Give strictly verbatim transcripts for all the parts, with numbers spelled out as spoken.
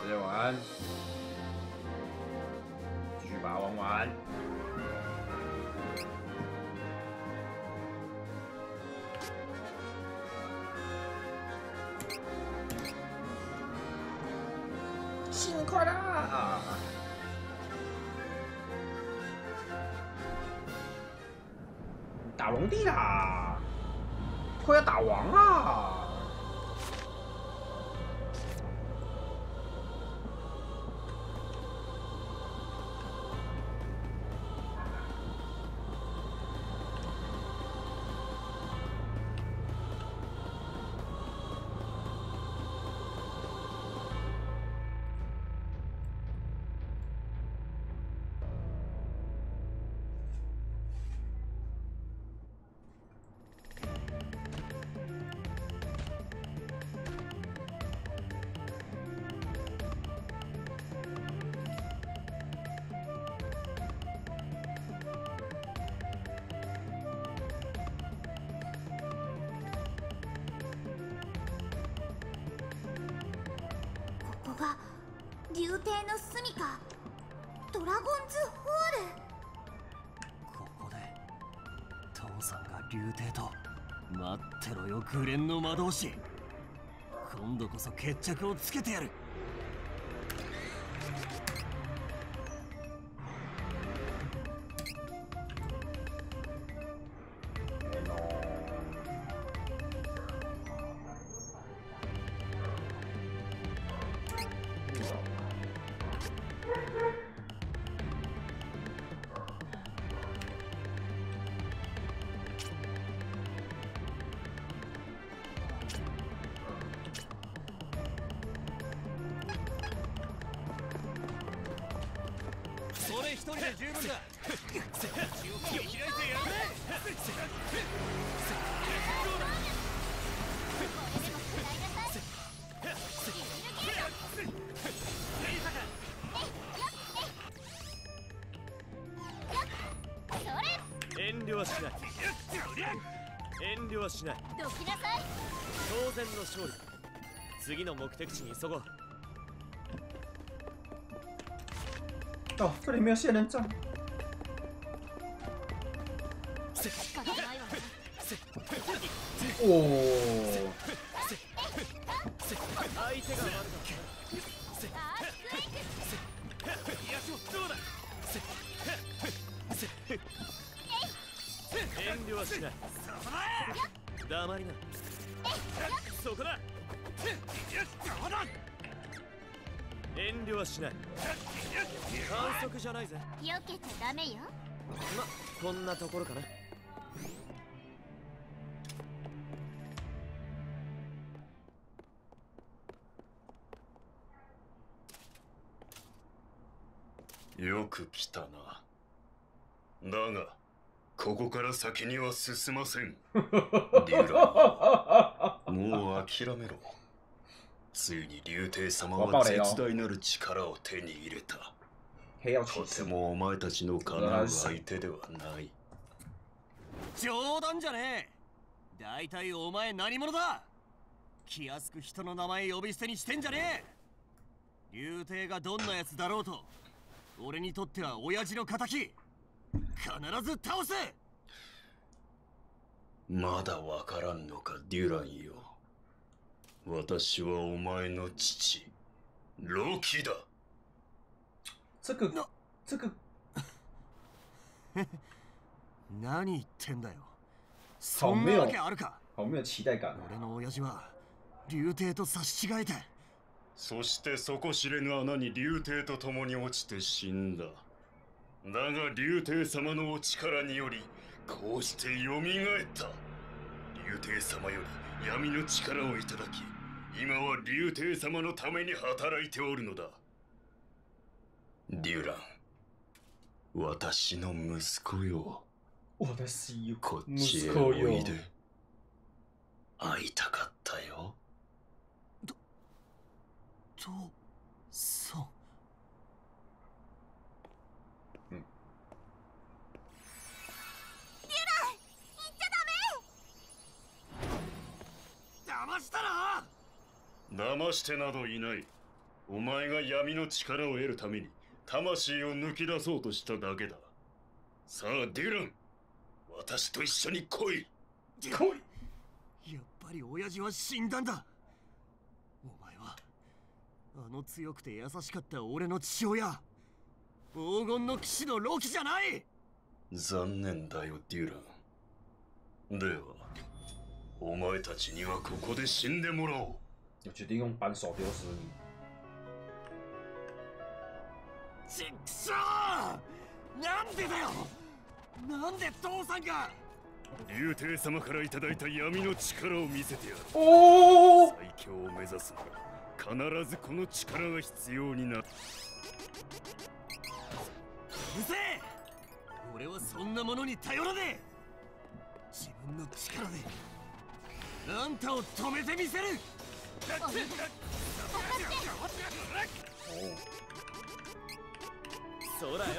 直接玩，继续把它玩完。新年快乐！打龙帝啦！快要打王啦！ 竜帝の住処、ドラゴンズホール。 ここで父さんが竜帝と。待ってろよグレンの魔導士、今度こそ決着をつけてやる。それ一人で十分だ。口を切り開いてやる。遠慮はしない。遠慮はしない。 どきなさい。 当然の勝利。次の目的地に急ごう。 哦，这里没有仙人掌。哦。 遠慮はしない。黙りな。そこだ。遠慮はしない。反則じゃないぜ。 避けちゃダメよ。 ま、こんなところかな。 よく来たな。だがここから先には進ません。デュラン、もう諦めろ。ついに竜帝様は絶大なる力を手に入れた。とてもお前たちのかなう相手ではない。 冗談じゃねえ。だいたいお前何者だ。気安く人の名前呼び捨てにしてんじゃねえ。竜帝がどんなやつだろうと、俺にとっては親父の敵。必ず倒せ。 まだわからんのかデュランよ。私はお前の父ロキだ。 这个这个何言ってんだよ。そんなわけあるか。 好没有期待感。 俺の親父は竜帝と差し違えて、 そして底知れぬ穴に竜帝と共に落ちて死んだ。だが竜帝様のお力によりこうして蘇った。竜帝様より闇の力をいただき、今は竜帝様のために働いておるのだ。デュラン、私の息子よ。 我的息こっちへおいで。会いたかったよ。 ど、父さん。騙したな。 騙してなどいない。 お前が闇の力を得るために魂を抜き出そうとしただけだ。さあデュラン、私と一緒に来い。 来い。 やっぱり親父は死んだんだ。お前はあの強くて優しかった俺の父親、黄金の騎士のロキじゃない。 残念だよデュラン。ではお前たちにはここで死んでもらおう。 我决定用扳手丢死你。 ちっくしょー！なんでだよ！なんで父さんが！ 竜帝様からいただいた闇の力を見せてやる。 おお。 最強を目指すなら必ずこの力が必要になる。 うるせえ！俺はそんなものに頼らねえ。自分の力であんたを止めてみせる。そうだよ。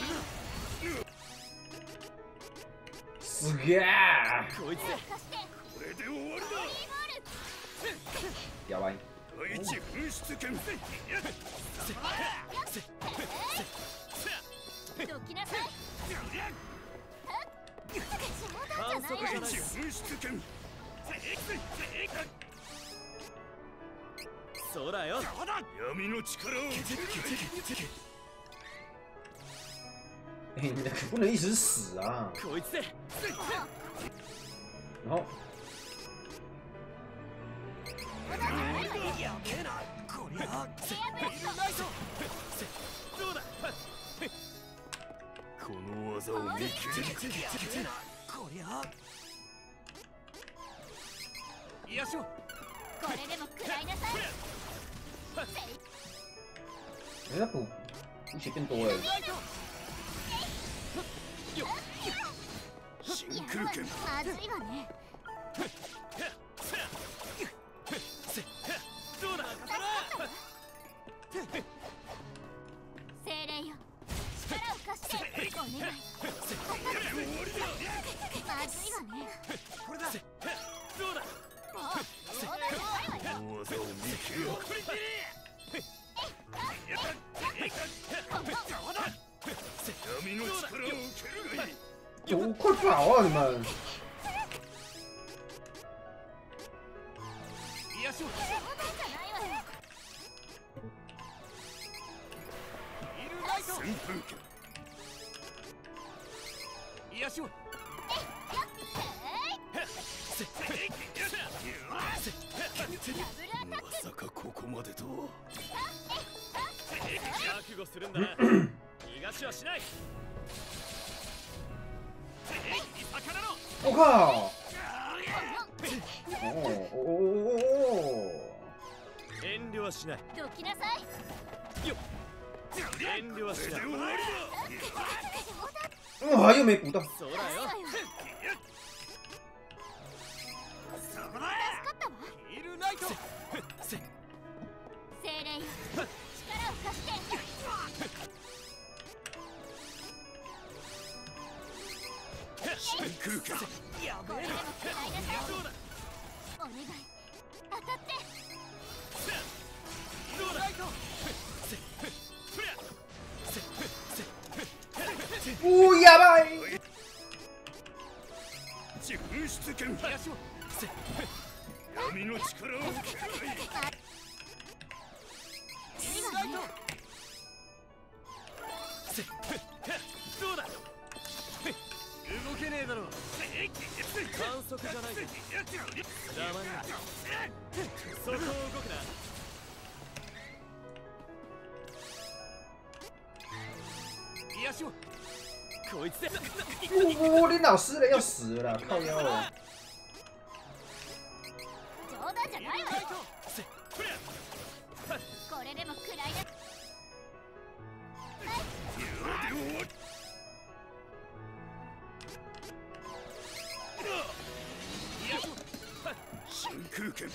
すげえ。 こいつこれで終わりだ。 やばい。 第一噴出剣。 どきなさい。 反則じゃない。 第一噴出剣。 そうだよ。 闇の力を。 哎，你的不能一直死啊！ こいつで。 然后。 やべえな。こりゃ。どうだ。 この技を見切れ。 こりゃ。いやしょ。 これでも食らいなさい。 哎，那补补血变多了。 真空剣。 まずいわね。 どうだ。 精霊よ、力を貸してお願い。まずいわね。 これだ。どうだ。 もう冗談じゃないわよ。 この技を見切れ。闇の力を受けるがいい。 走，快跑啊！你们！ いやしょ。 冗談じゃないわよ。 いるライト。 旋風剣。 いやしょ。 まさかここまでと。 覚悟するんだな。逃がしはしない。 我靠！哦哦哦！ 遠慮はしない。 どきなさい。 よっ。遠慮はしない。 哇，又没补到。 そうだよ。そこだ。 助かったわ。 ヒールライト。 精霊よ、力を貸して。 真空剣。 やべえな。 これでも食らいなさい。 どうだ。 お願い、当たって。 どうだ。ライト。 おやばい。 噴出剣。闇の力を受けるがいい。 いいわね。 どうだ。動けねえだろ。反則じゃないぞ。黙れ。そこを動くな。いやしょ。こいつで。 我我连老师了，要死了，靠腰了。 冗談じゃないわよ。これでも食らいな。 真空剣。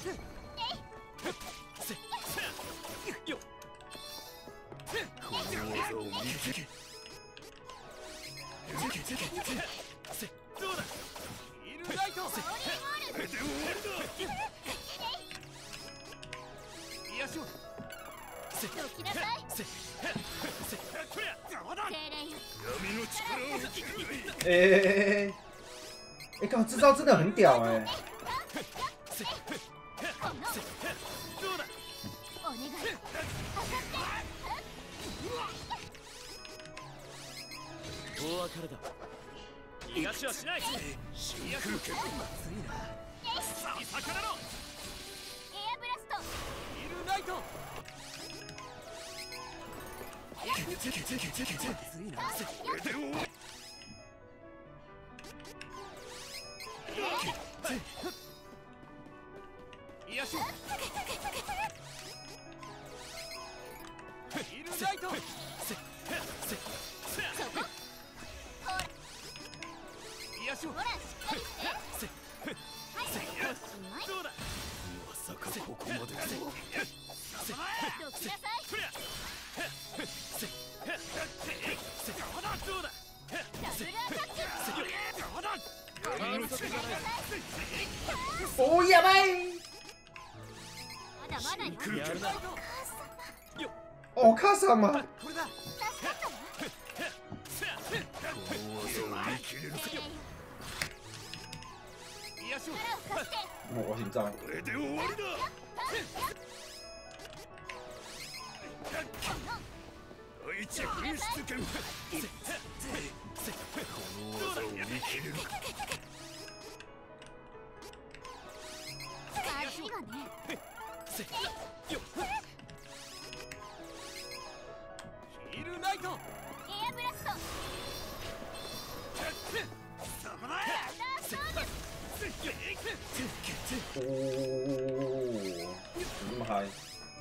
よっ。 この技を見切れ。 どうだ。ヒールライト。 これで終わりだ。 いやしょ。 哎哎，靠，这招真的很屌哎！ お別れだ。逃がしはしない。真空拳まずいな。逆らろ。 エアブラスト。 イルナイト。まずいな。いやしょ。イルナイト。いやしょ。 ほら、しっかりして。はい、おしまい。 どうだ。まさかここまで。どきなさい。どうだ。 ダブルアタック。 おお、やばい！ まだまだよ。 やるな。 お母様。 これだ。 助かったわ。 この技を見切れるか。いやしょ。 力を貸して。 もう我紧張。 これで終わりだ。第一噴出拳。この技を見切れるか。 熱いわね。 ヒールナイト。 エアブラスト。 そこだ。 おお，这么嗨！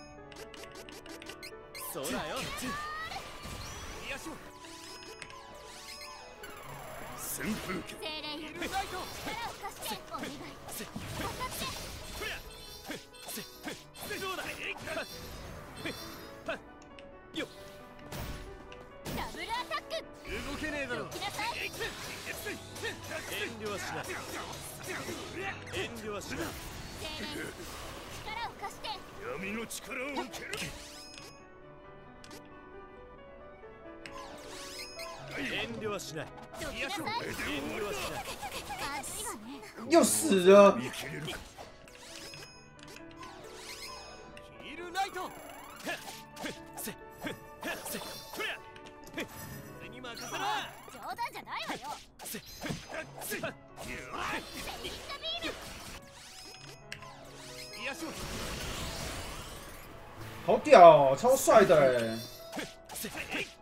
そうだよ。いやしょ。旋風拳。 精霊よ。 ヒールナイト。 力を貸して。お願い。当たって。 どうだ。よっ。 ダブルアタック。 動けねえだろ。 どきなさい。 遠慮はしない。遠慮はしない。 精霊よ。力を貸して。 闇の力を受ける。遠慮はしない。 どきなさい。 遠慮はしない。 熱いわね。 又死了！ 見切れるか。ヒールナイト。せせ俺に任せろ。 冗談じゃないわよ。 せせセリフタビール。 いやしょ。 好屌，超帅的哎！ せ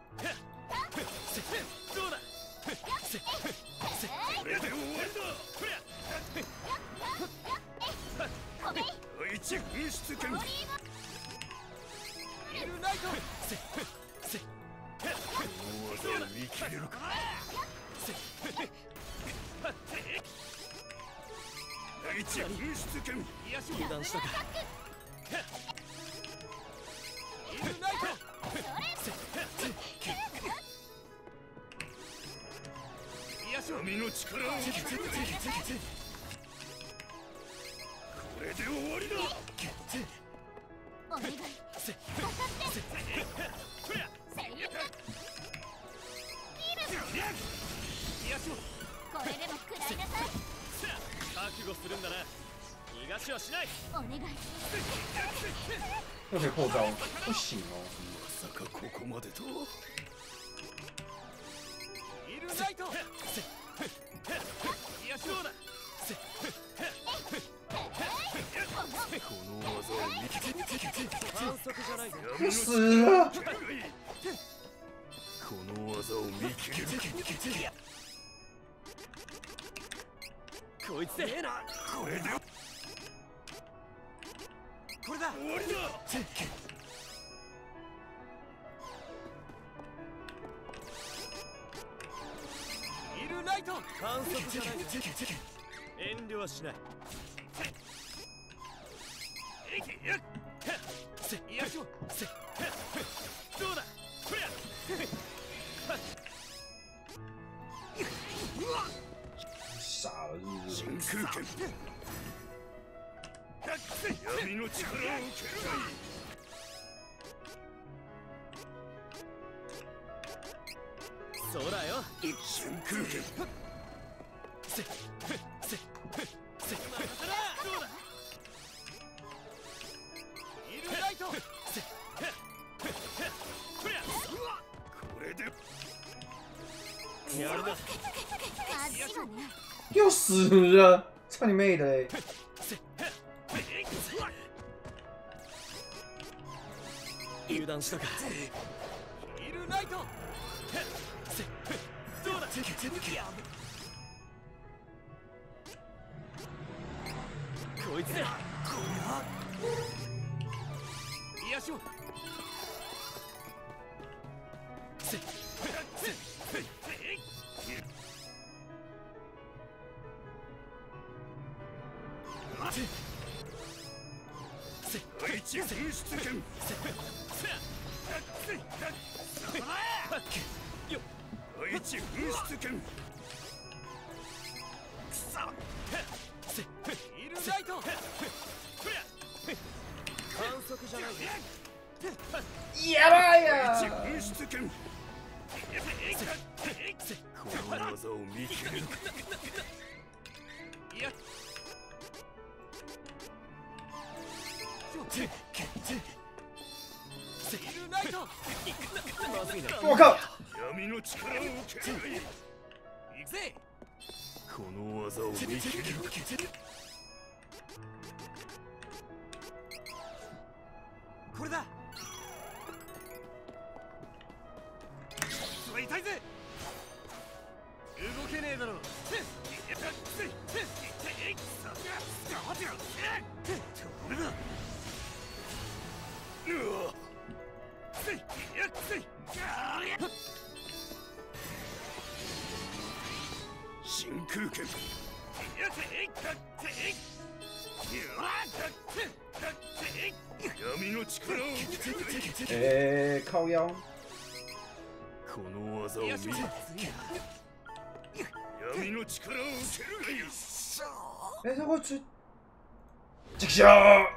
どうだ。せこれで終わりだ。 ごめん。 第一噴出拳。ヒールナイト。せせこの技を見切れるか。せ第一噴出拳。いやしょ。油断したか。ヒールナイト。せ闇の力を受ける。これで終わりだ。 お願い。 せ当たって。セリフタビール。 いやしょ。 これでも食らいなさい。 覚悟するんだな。逃がしはしない。 お願い。 又可以破招，不行哦！ まさかここまでと。イルナイト。せいやしょうだ。せこの技を見切れ。反則じゃないぞ。 不死了！ この技を見切れる。こいつでええな。これでこれだ。終わりだ。イルナイト。反則じゃない。遠慮はしない。せいやしょ。せどうだ。こりゃ。 傻了是不是？ 真空拳。闇の力を受けるがいい。 そうだよ。 真空拳。 せせせせそうだ。イルライト。せこりゃこれでやるな。 足がね。 又死了！操你妹的嘞！ 油断したか。イルライト。せどうだ。こいつだ。いやしょ。せせせ愛知噴出拳。愛知噴出拳。 イルライト。反則じゃない。 やばい愛知や！ 噴出拳。この技を見切る。 いや。イルライト。まずいな。 我靠！ 闇の力を受ける。 行くぜ。 この技を見切る。 これだ。それ痛いぜ。動けねえだろ。これだ。 真空拳。闇の力を受ける。 哎，靠腰！ この技を見る。闇の力を受けるがよし。 哎，他会追，这个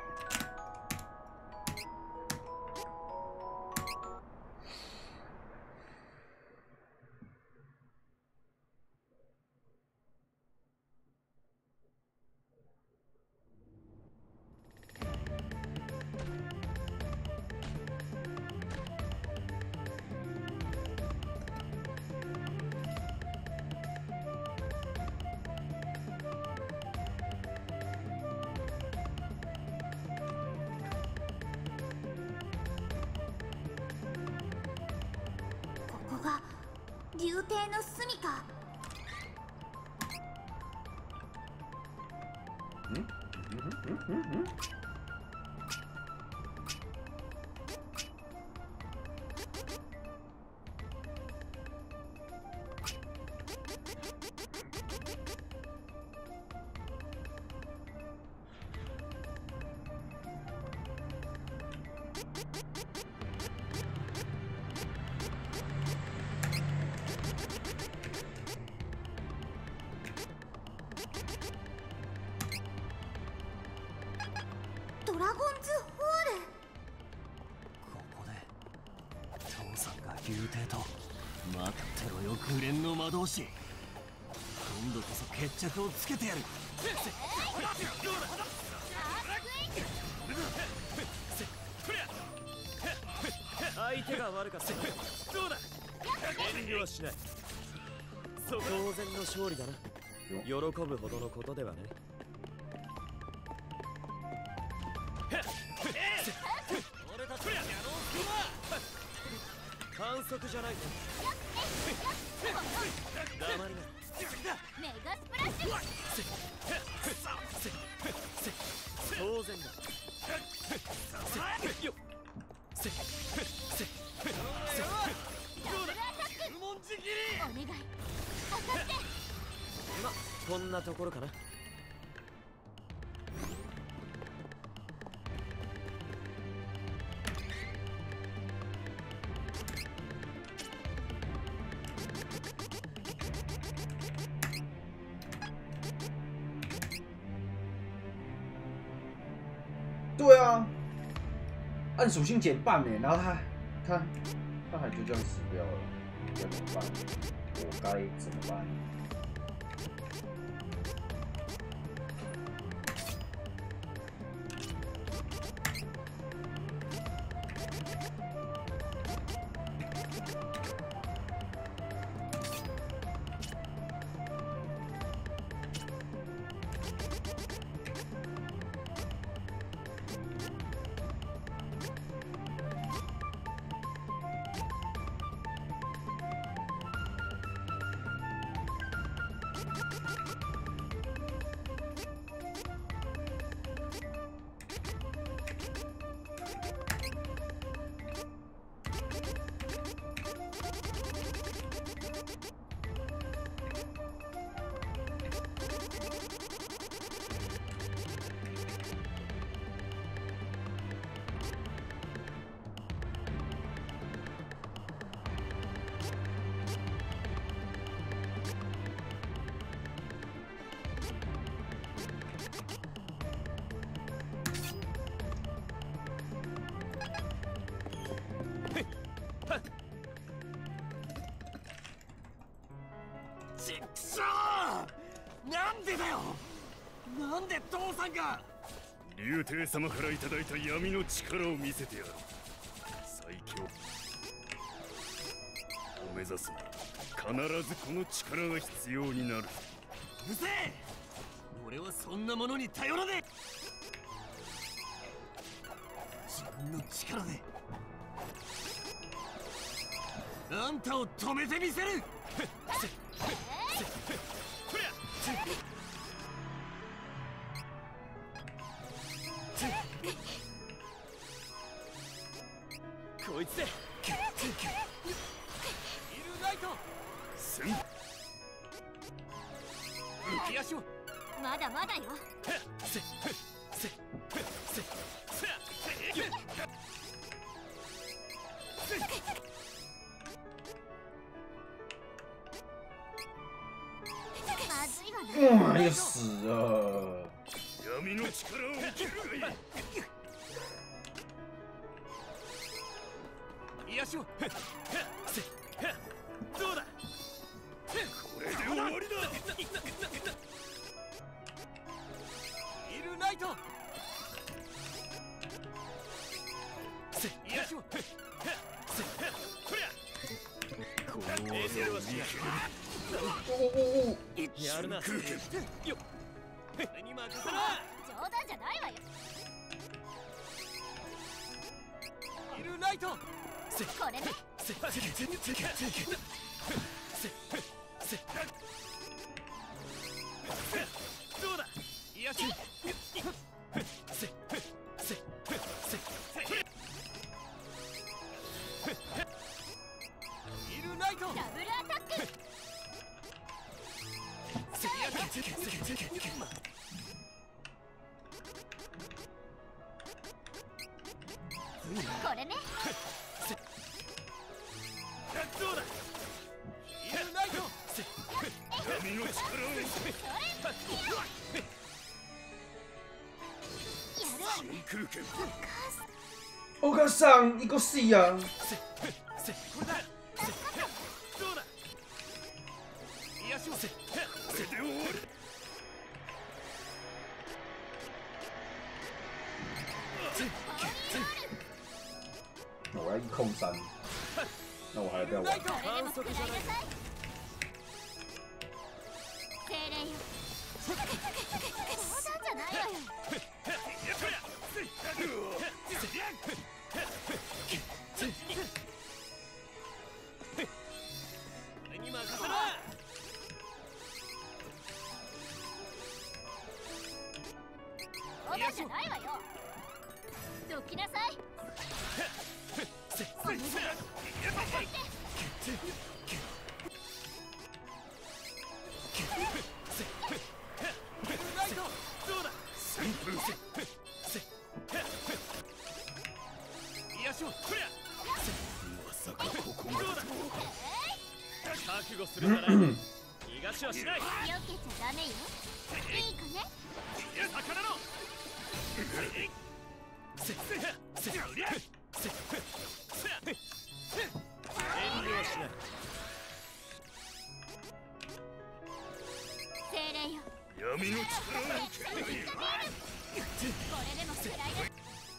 ここが竜帝の住みか。 嗯嗯嗯嗯嗯。 ドラゴンズホール。 ここで父さんが竜帝と待ってろよグレンの魔導士。今度こそ決着をつけてやる。相手が悪かった。どうだ。遠慮はしない。当然の勝利だな。喜ぶほどのことではね。俺たちの野郎反則じゃない。黙りな。 メガスプラッシュ。 当然だ。よっ。せせせダブルアタック。 注文じきり。 お願い当たって。 ま、こんなところかな。 对啊，按属性减半呢，然后他他他还就这样死掉了。 怎么办？我该怎么办？ ちくしょう！なんでだよ！なんで父さんが！ 竜帝様からいただいた闇の力を見せてやる。最強を目指すなら必ずこの力が必要になる。 うるせえ！俺はそんなものに頼らねえ！自分の力であんたを止めてみせる！こいつでイルライトせん浮き足をまだまだよ。 せせせせまずいわね。 哇，又死了！ 闇の力を受けるがいい。 癒しをせどうだこれで終わりだ。 イルライトせ癒しをせこりゃこの技を見せる哦やるなよ俺に任せな冗談じゃないわよ。 イルライトこれね。 せせせせせせどうだ癒しせせせイルライトダブルアタック。 せせせせこれね。 どうだイルライト闇の力を真空拳。 お母さん，一个死呀！ せせこれだせどうだ癒しをせこれで終わり。 我要一控三，那我还要不要玩？ これでも食らいなさい。精霊よ。冗談じゃないわよ。 俺に任せな冗談じゃないわよ。どきなさい。 せせお願い。 ライトどうだ旋風せせ癒しをこりゃまさかここまで。 どうだ覚悟するなら逃がしはしないよけちゃダメよ。いいかね。 魚のせせせせ遠慮はしない闇の力を受けこれでも食らいで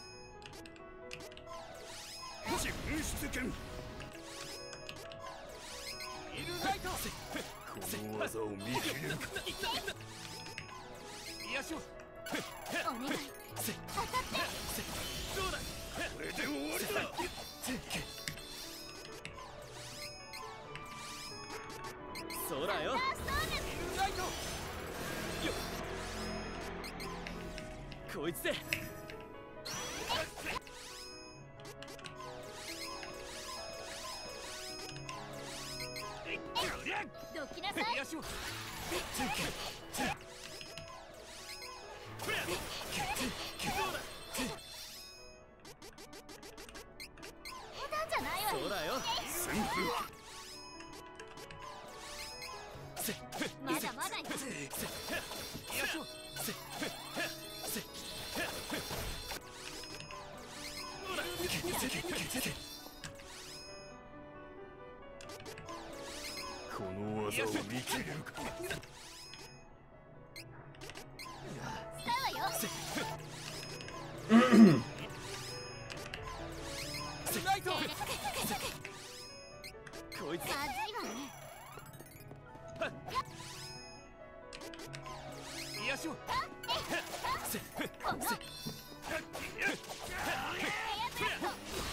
自分出拳。 イルライト。 この技を見切れるか。 癒しを。 お願い当たってどうだ。 これで終わりだ。 そうだよ。イルライト。よっ。こいつで。 どきなさい癒しを。 冗談じゃないわよそうだよ。 旋風まだまだよ癒しを。 この技を見切れるか。 使うわよライト。こいつ。 まずいわね癒しを。 このエアブラスト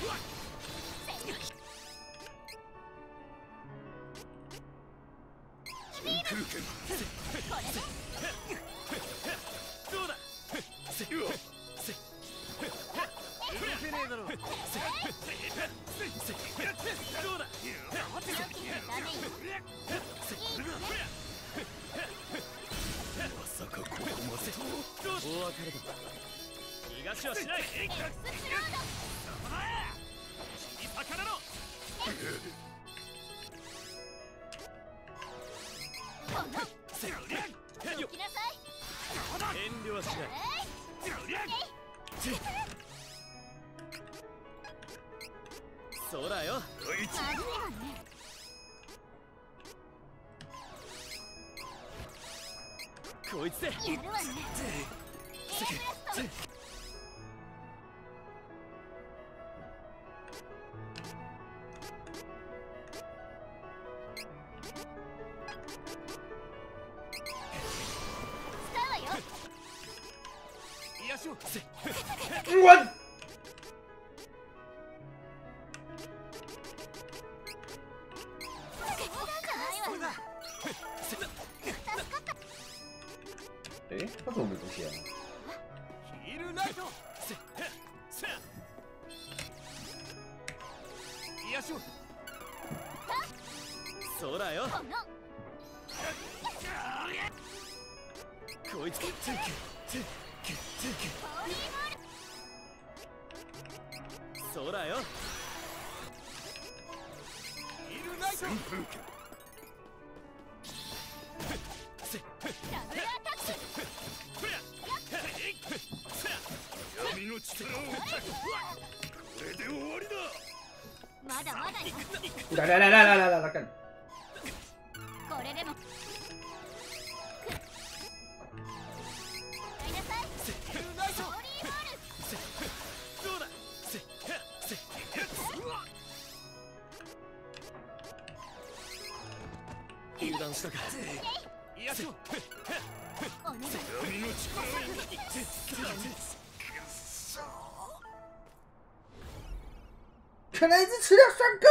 旋風剣。 これでどうだ。 うわ動けねえだろ。どうだ。 良きの種よまさかここまでと。 お別れだ。逃がしはしない。 エクスプロー死に魚の。 ドこのどきなさい遠慮はしない。そうだよ。 まずいわねこいつで。 やるわねエアブラスト使うわよ癒しを。 うわっ冗談じゃないわよ哎，他怎么没出现啊？ ヒールライト。癒しを。そうだよ。 このこいつ。 ホーリーボールそうだよ。ヒールライト。 旋風剣。 ダブルアタック闇の力を受け。これで終わりだ。 まだまだよ来来来来来来来来干！ これでもやりなさいヒールライト。 ホーリーボールどうだ。油断したか。癒しを。 お願い闇の力を可能一次吃掉三个。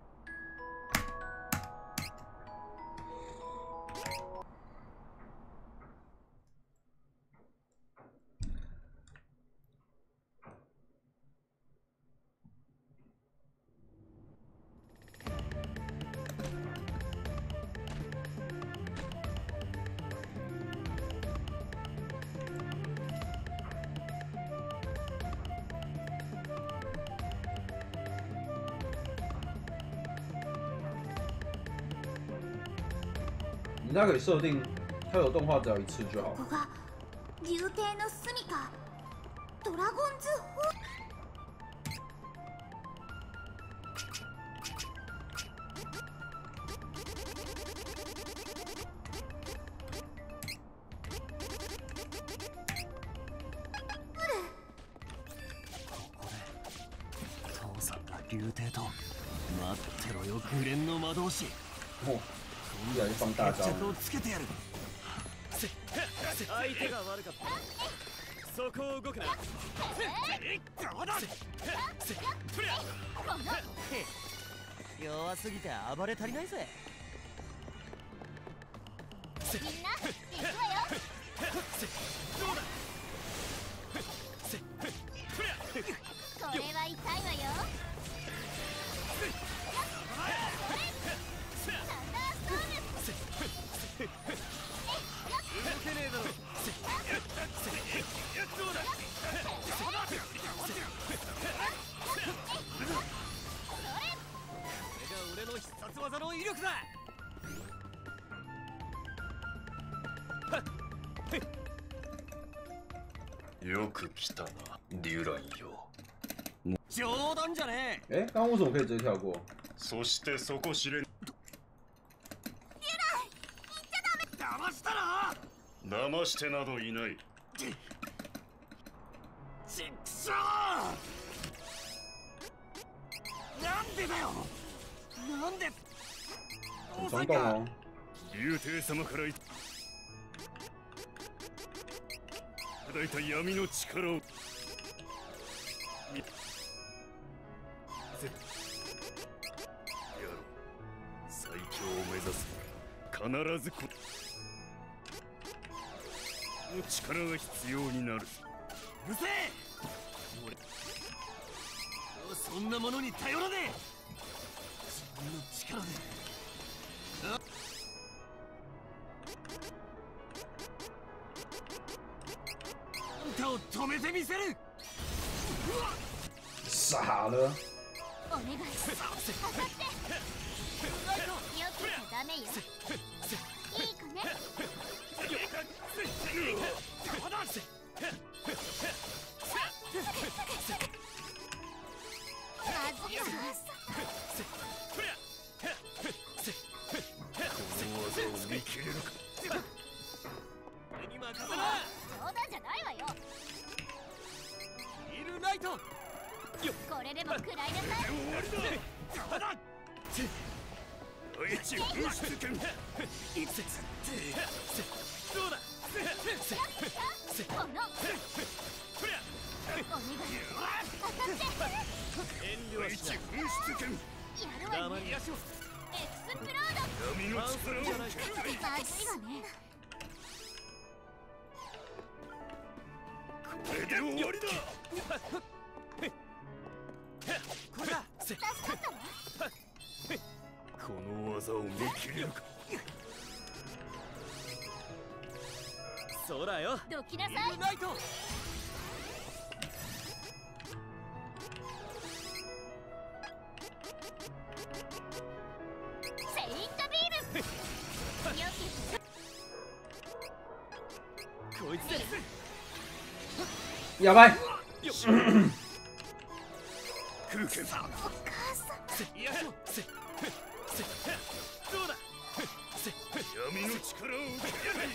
你那可以设定，它有动画只要一次就好こ。こが竜帝の住みかドラゴンズホー竜帝と待ってろよグレンの魔導士。 哦，越来越放大招決着了。 をつけてやる。相手が悪かった。そこを動くな。どうだ。弱すぎて暴れ足りないぜ。 みんな行くわよ。これは痛いわよ。 動けねえだろ。これが俺の必殺技の威力だ。 よく来たな、デュランよ。 冗談じゃね哎，刚刚为什么可以直接跳過？ そしてそこ知れん。 騙したな。 騙してなどいない。 ちくしょう。なんでだよ。なんで。 很冲動哦。 竜帝様からいただいた闇の力をみせやろう。最強を目指す必ずこの力が必要になる。 うるせえ。俺そんなものに頼らねえ。自分の力で。ああんたを止めてみせる。 傻了。 お願いします。当たって。よくちゃダメよ。いい子ね。まずいわ。 この技を見切れるか。 俺に任せな。 冗談じゃないわよ。 ヒールナイト。 これでも食らいなさい。 終わりだ。邪魔だ。 第一噴出剣。 どうだ。 このお願い。当たって。 遠慮はしない。 噴出剣。 やるわね。 黙り足を。 エクスプロー闇の力をド。まずいわね。 これで終わりだ。 これだ。 助かったわ。 この技を見切れるか。 そうだよ。 どきなさい。 ヒールナイト。 セイントビーム。よこいつです。 やばい。 空気。 お母さん。 いやどうだ。 闇の力を受けやがれ。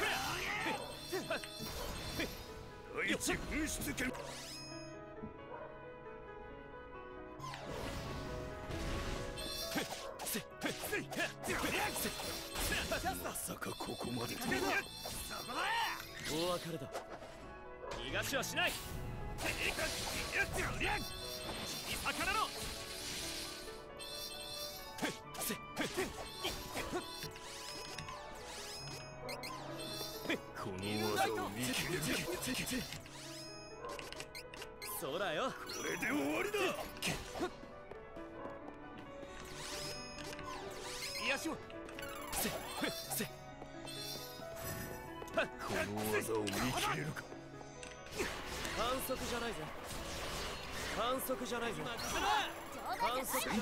第一噴出剣。まさかここまで。 大別れだ。逃がしはしない。小さからの。 この技を見切れるか。 そうだよ。 これで終わりだ。 いやしを。 この技を見切れるか。 反則じゃないぜ。反則じゃないぜ。反則じゃないぜ。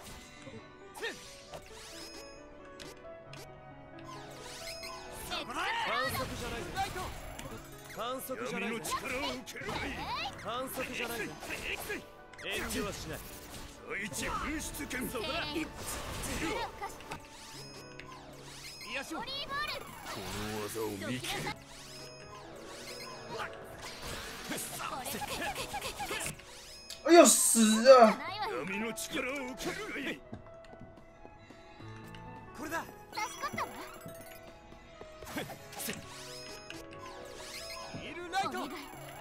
反則じゃないぜ。反則じゃないぜ。 闇の力を受けるがいい。 反則じゃないぜ。遠慮はしない。 第一噴出剣。 そこだ。いやしを。 オリーボール。 この技を見切れる。 哎呦死了！ ないわ闇の力を受けるがいい。 これだ。 助かったわ。 イルライト。 お願い。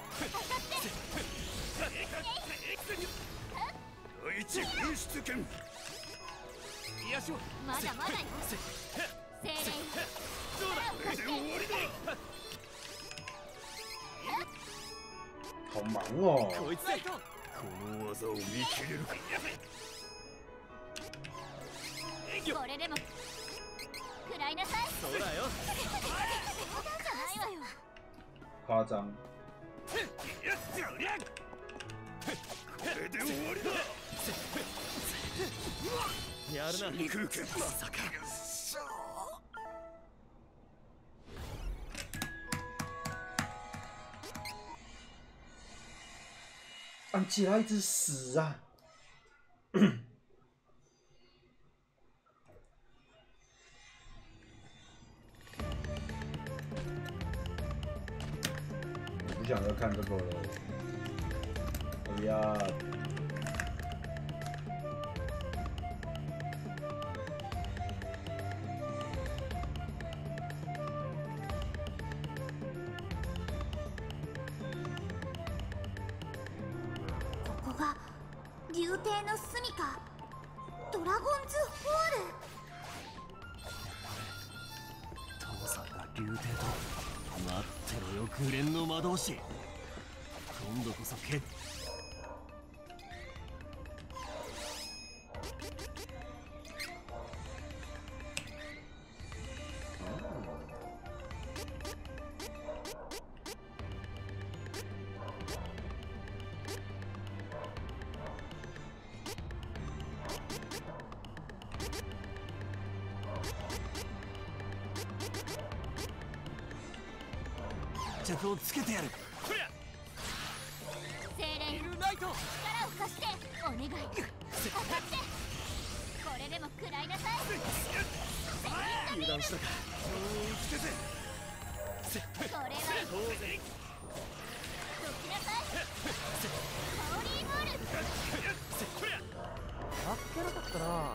第一噴出剣。 癒しを。 まだまだよ。精霊。 これで終わりだ。 好忙哦。 こいつだ。 この技を見切れるか。 これでも食らいなさい。 そうだよ。 冗談じゃないわよ。 夸張。 これで終わりだ。 やるな。 空気まさか。 按起来一直死啊！不想再看这个了。哎呀！ ここが竜帝の住みか、ドラゴンズホール。 父さんが竜帝と。待ってろよ、紅蓮の魔導士。今度こそ決。着をつけてやる。こりゃ。 精霊。 イルライト。 力を貸してお願い。かかって。これでも食らいなさい。 油断したか。つけて。 これは当然。 どきなさい。パオリーボール。 こりゃ。あっけなかったな。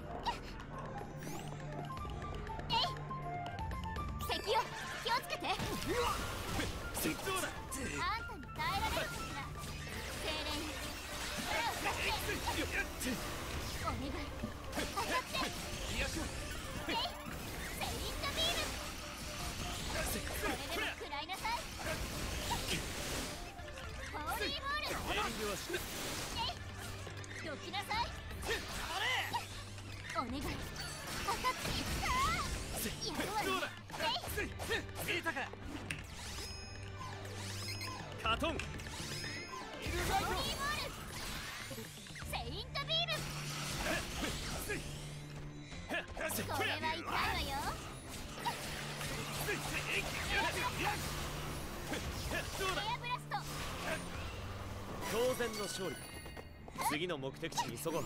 えい。敵よ、気をつけて。 どうだ。 あんたに耐えられるかしら。精霊。力を貸して。お願い。かかって。 癒しを。 えい。セイントビーム。これでも食らいなさい。パオリーボール。 遠慮はしない。 えい。どきなさい。お願い。かかって。やるわよ。 どうだ。見えたか。カトン。イルライト。 パオリーボール。セイントビーム。これは痛いわよ。 どうだ。 エアブラスト。 当然の勝利。次の目的地に急ごう。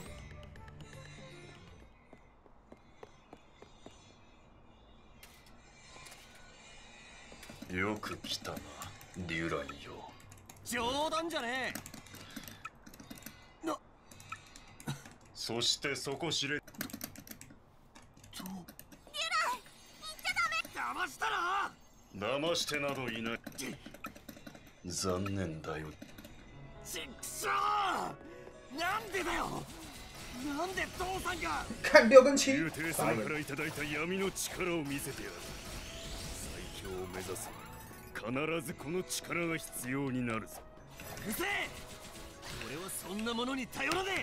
よく来たな、竜蘭よ。 冗談じゃねえ。な。 そしてそこ知れ。 と。騙したな。 騙してなどいない。残念だよ。 ちくしょう。なんでだよ。なんで父さんが。 看六跟七竜。帝様からいただいた闇の力を見せてやる。最強を目指す。必ずこの力が必要になるぞ。 うせえ。俺はそんなものに頼らね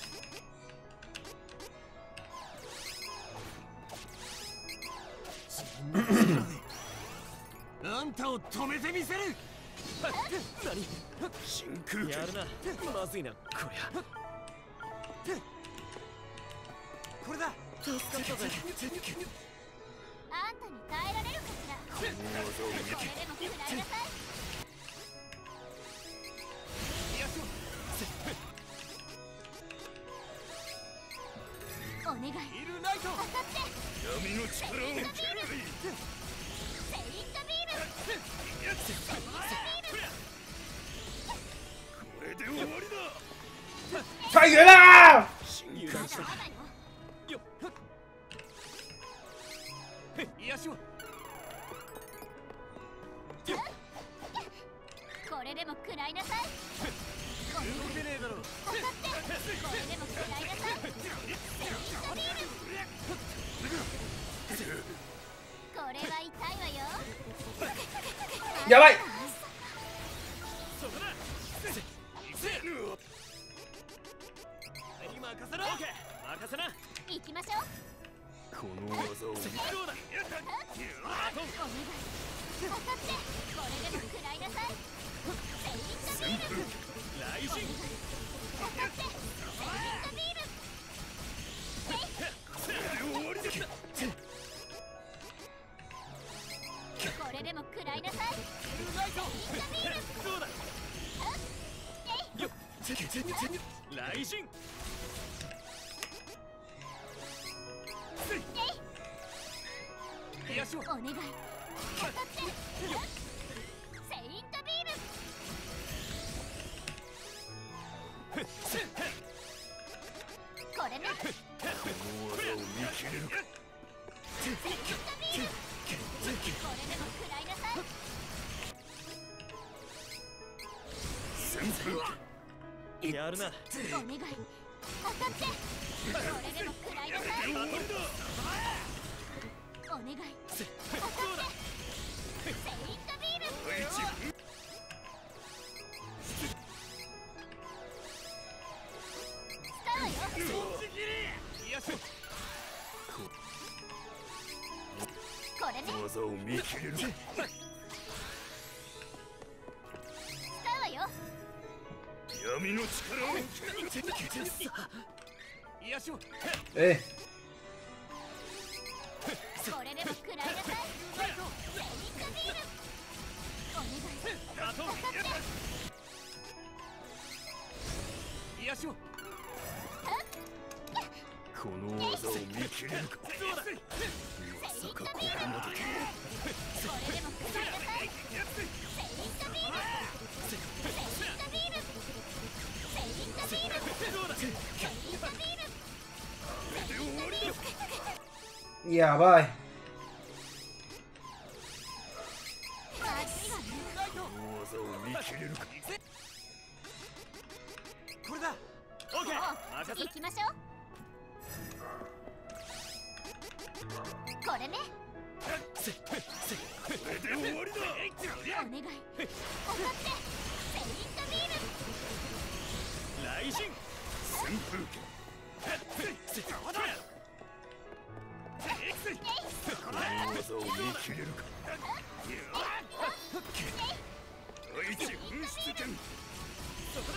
え。自分の力であんたを止めてみせる。何。 真空やるな。まずいなこりゃ。これだ。助かったぜ。 あんたに耐えられるかしら。これでも食らいなさい。お願い。 イルライト。 かかって。 闇の力を受けるがいい。 セイントビーム。 これで終わりだ。 太远啦！ れでも食らいなさい。 動けねえだろ。 当たって。これでも食らいなさい。セイントビーム。これは痛いわよ。 やばい。 そこだ。今任せな。任せな。 行きましょう。 この技を見ろだ。 お願い。当たって。これでも食らいなさい。セイントビーム。 雷神。 当たって。セイントビーム。これでも食らいなさい。セイントビーム。 どうだ。よっ。雷神。よし。 お願い。当たって。セイントビーム。これね。 この技を見切れるか。 セイントビーム。これでも食らいなさい。 旋風。やるな。 お願い。当たって。これでも食らいなさい。お願い。当たって。セイントビーム。使うわよ。これね。 技を見切れるか。 使うわよ。 闇の力を。よし。 えこれでも食らいなさい。セイントビーム。お願い。当たって。 よし。この技を見切れるか。まさかここまで。 これでも食らいなさい。セイントビーム。セイントビーム。セイントビーム。セイントビーム。 ー、やばい。 まずいわね。 この技を見切れるか。これだ。オッケー。任せ行きましょう。これね。 せこれで終わりだ。 お願い。当たって。セイントビーム。 雷神。旋風。せこれだ。この技を見切れるか。第一噴出剣。そこだ。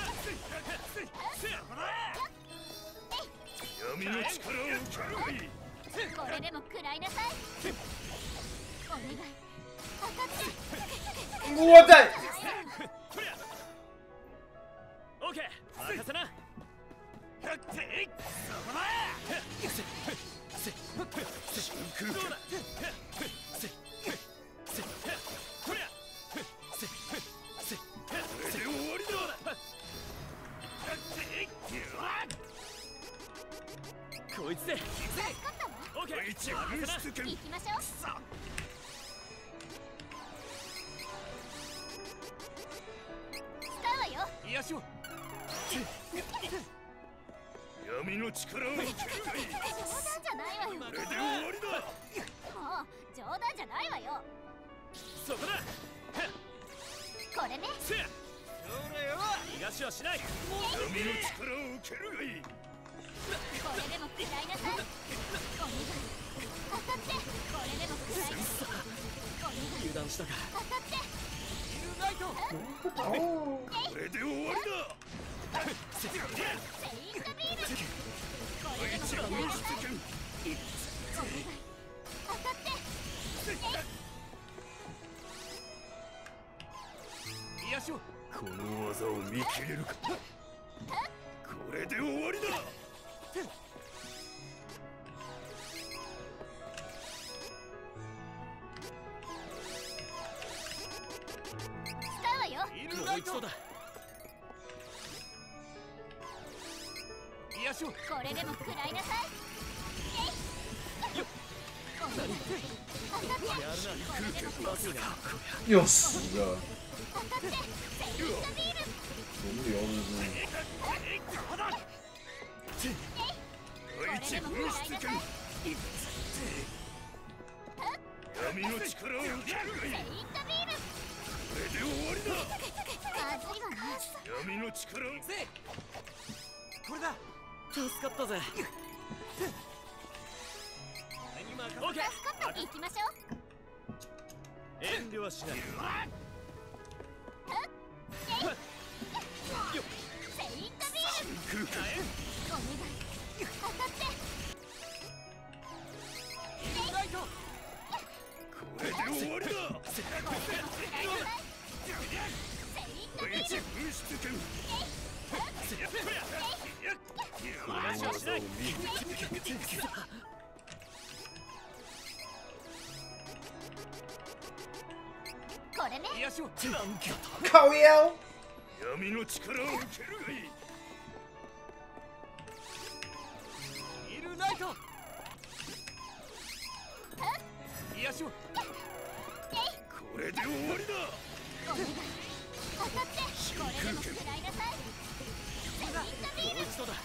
闇の力を受けるがいい。 これでも食らいなさい。お願い。当たって。 うわだい。 オッケー。任せな。そこだ。真空剣。これで終わりだ。こいつで。オッケー。第一噴出剣。 行きましょう。使うわよ。 よし。闇の力を受けるがいい。 冗談じゃないわよ。 これで終わりだ。 もう冗談じゃないわよ。 そこだ。 これね。 せや。それよ。逃がしはしない。闇の力を受けるがいい。 これでも食らいなさい。お願い。当たって。これでも食らいなさい。お願い。 油断したか。 当たって。 イルガイト。これで終わりだ。 セイントビーム。これでも食らいなさい。お願い。当たって。 よし。この技を見切れるか。これで終わりだ。 使うわよ。 もう一度だ。よし。 これでも食らいなさい。 よっ。 お願い。当たって。 やるな。空気を出すな。 よし。じゃあ 너무 연습. 一分出拳闇の力を受けるがいい。これで終わりだ。闇の力をせいこれだ助かったぜオッケー行きましょう。 遠慮はしないセイントビール空間お願い当たってライトこれで終わりだ。一分出拳この技を見る。 これね。 癒しを靠腰。 闇の力を受けるがいい。 イルライト癒しをこれで終わりだ。 お願い当たってこれでも食らいなさい。セイントビールもう一度だ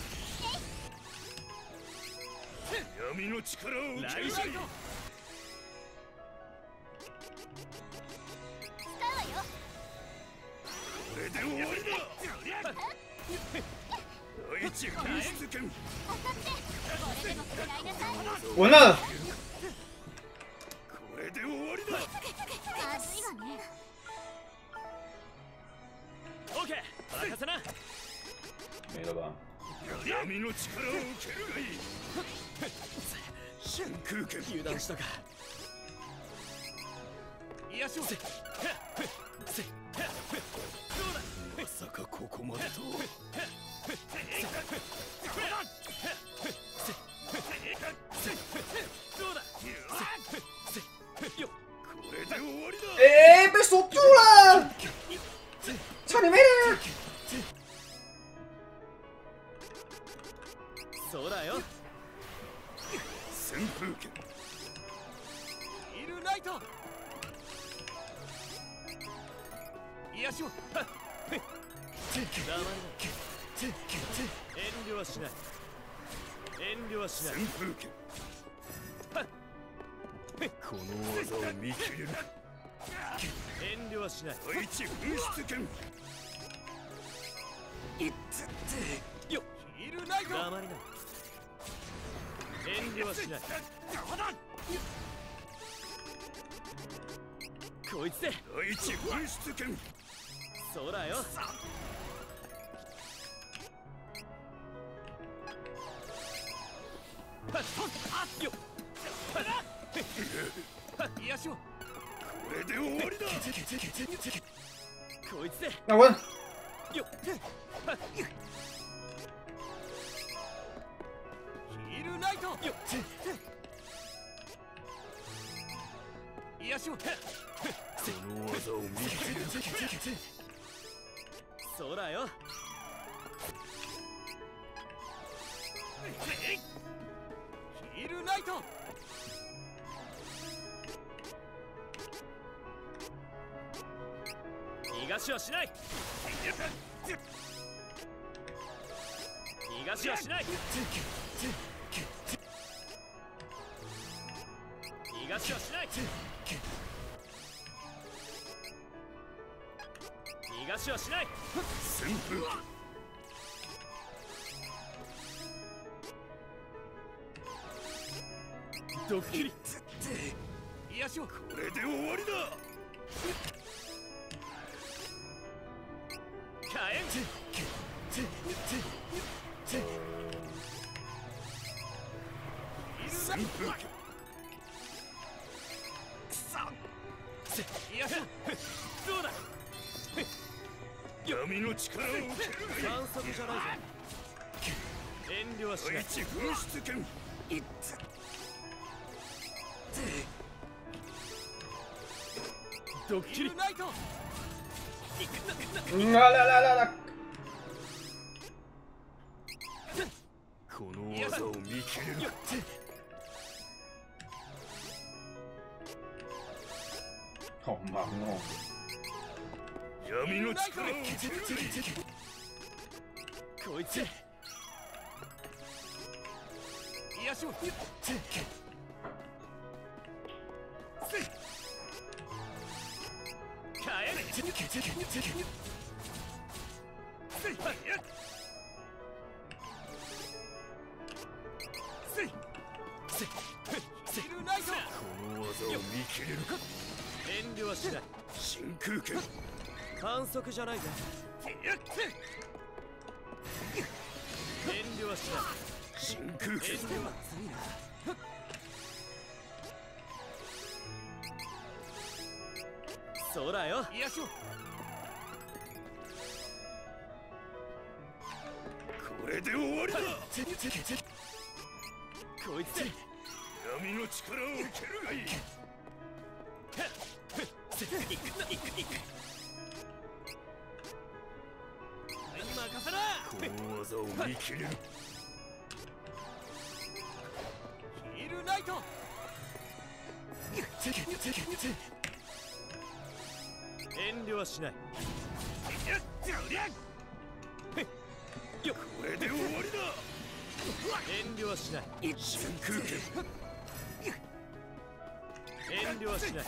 闇の力を受けるがいい。 ライト使うわよ。 これで終わりだ。第一分出拳当たってこれでも食らいなさい。 我呢？ これで終わりだ。 まずいわね。 オッケー任せな没了吧？ 闇の力を受けるがいい。真空拳油断したか癒しをせせまさかここまでと。 どうだよこれで終わりだ。 哎，被锁住了！差点没了。 そうだよ旋風拳イルライト癒しを黙れ遠慮はしない遠慮はしない旋風拳この技を見切れるか。 遠慮はしない第一分出拳よイルライト黙りな遠慮はしないこいつで第一分出拳そうだよよ癒しをこれで終わりだ。 こいつで那我よヒールライトよ癒しをこの技を見切れるか。 そうだよヒールライト逃がしはしない逃がしはしない逃がしはしない逃がしはしない旋風拳ドッキリ癒しをこれで終わりだ。 火炎旋風拳癒しをどうだ闇の力を受けるがいい。 反則じゃないぞ遠慮はしない第一分出拳ドッキリライト嗯啦啦啦啦啦！ この技を見切れるか。 好忙哦。 闇の力を受けるこいついやしょ帰れこの技を見切れるか。 遠慮はしない。 真空剣反則じゃないぜ。遠慮はしない。 真空剣遠慮はついな。そうだよ。いやしょ。 これで終わりだ。 こいつ闇の力を受けるがいい。 任せな。 この技を見切れる。 ヒールナイト。遠慮はしない。よっ、 これで終わりだ。 遠慮はしない。 真空剣遠慮はしない。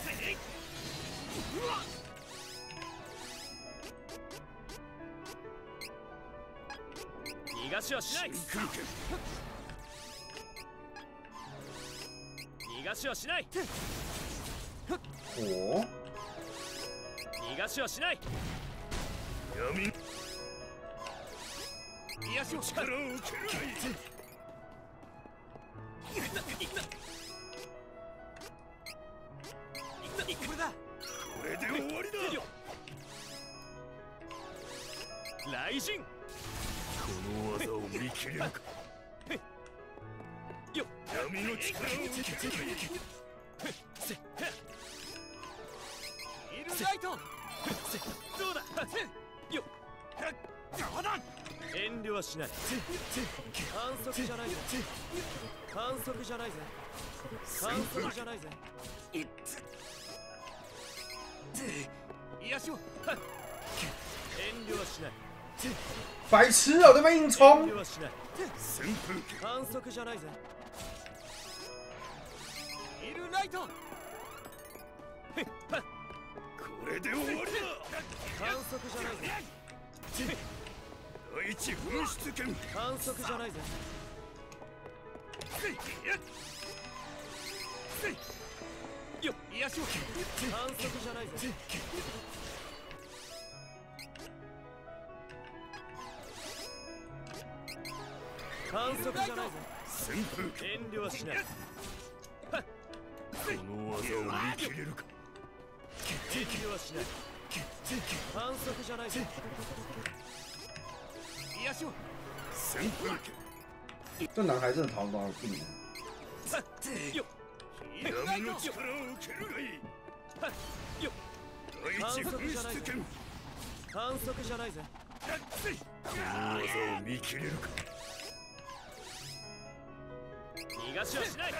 逃がしはしない。 真空剣逃がしはしない。 火逃がしはしない。 闇の癒しを力を受けるがいい。 これだ。 これで終わりだ。 雷神。 この技を見切れるか。 よっ、 闇の力を受けるがいい。 ヒールライト。どうだ。よっ、どうだ。遠慮はしない。反則じゃないぜ。反則じゃないぜ。反則じゃないぜ。癒しを。遠慮はしない。 白痴哦，对面硬遠冲慮。はしない。 旋風剣反則じゃないぜ。ヒールライト。 これで終わりだ。 反則じゃないぜ。 第一噴出剣反則じゃないぜ。よっ、癒しを。反則じゃないぜ。反則じゃないぜ。 旋風剣遠慮はしない。 この技を見切れるか。 遠慮はしない。反則じゃないぜ。癒しを。 旋風剣这男孩真的逃不了病。 よっ、 闇の力を受けるがいい。 よっ、 第一噴出剣反則じゃないぜ。 この技を見切れるか。 逃がしはしない。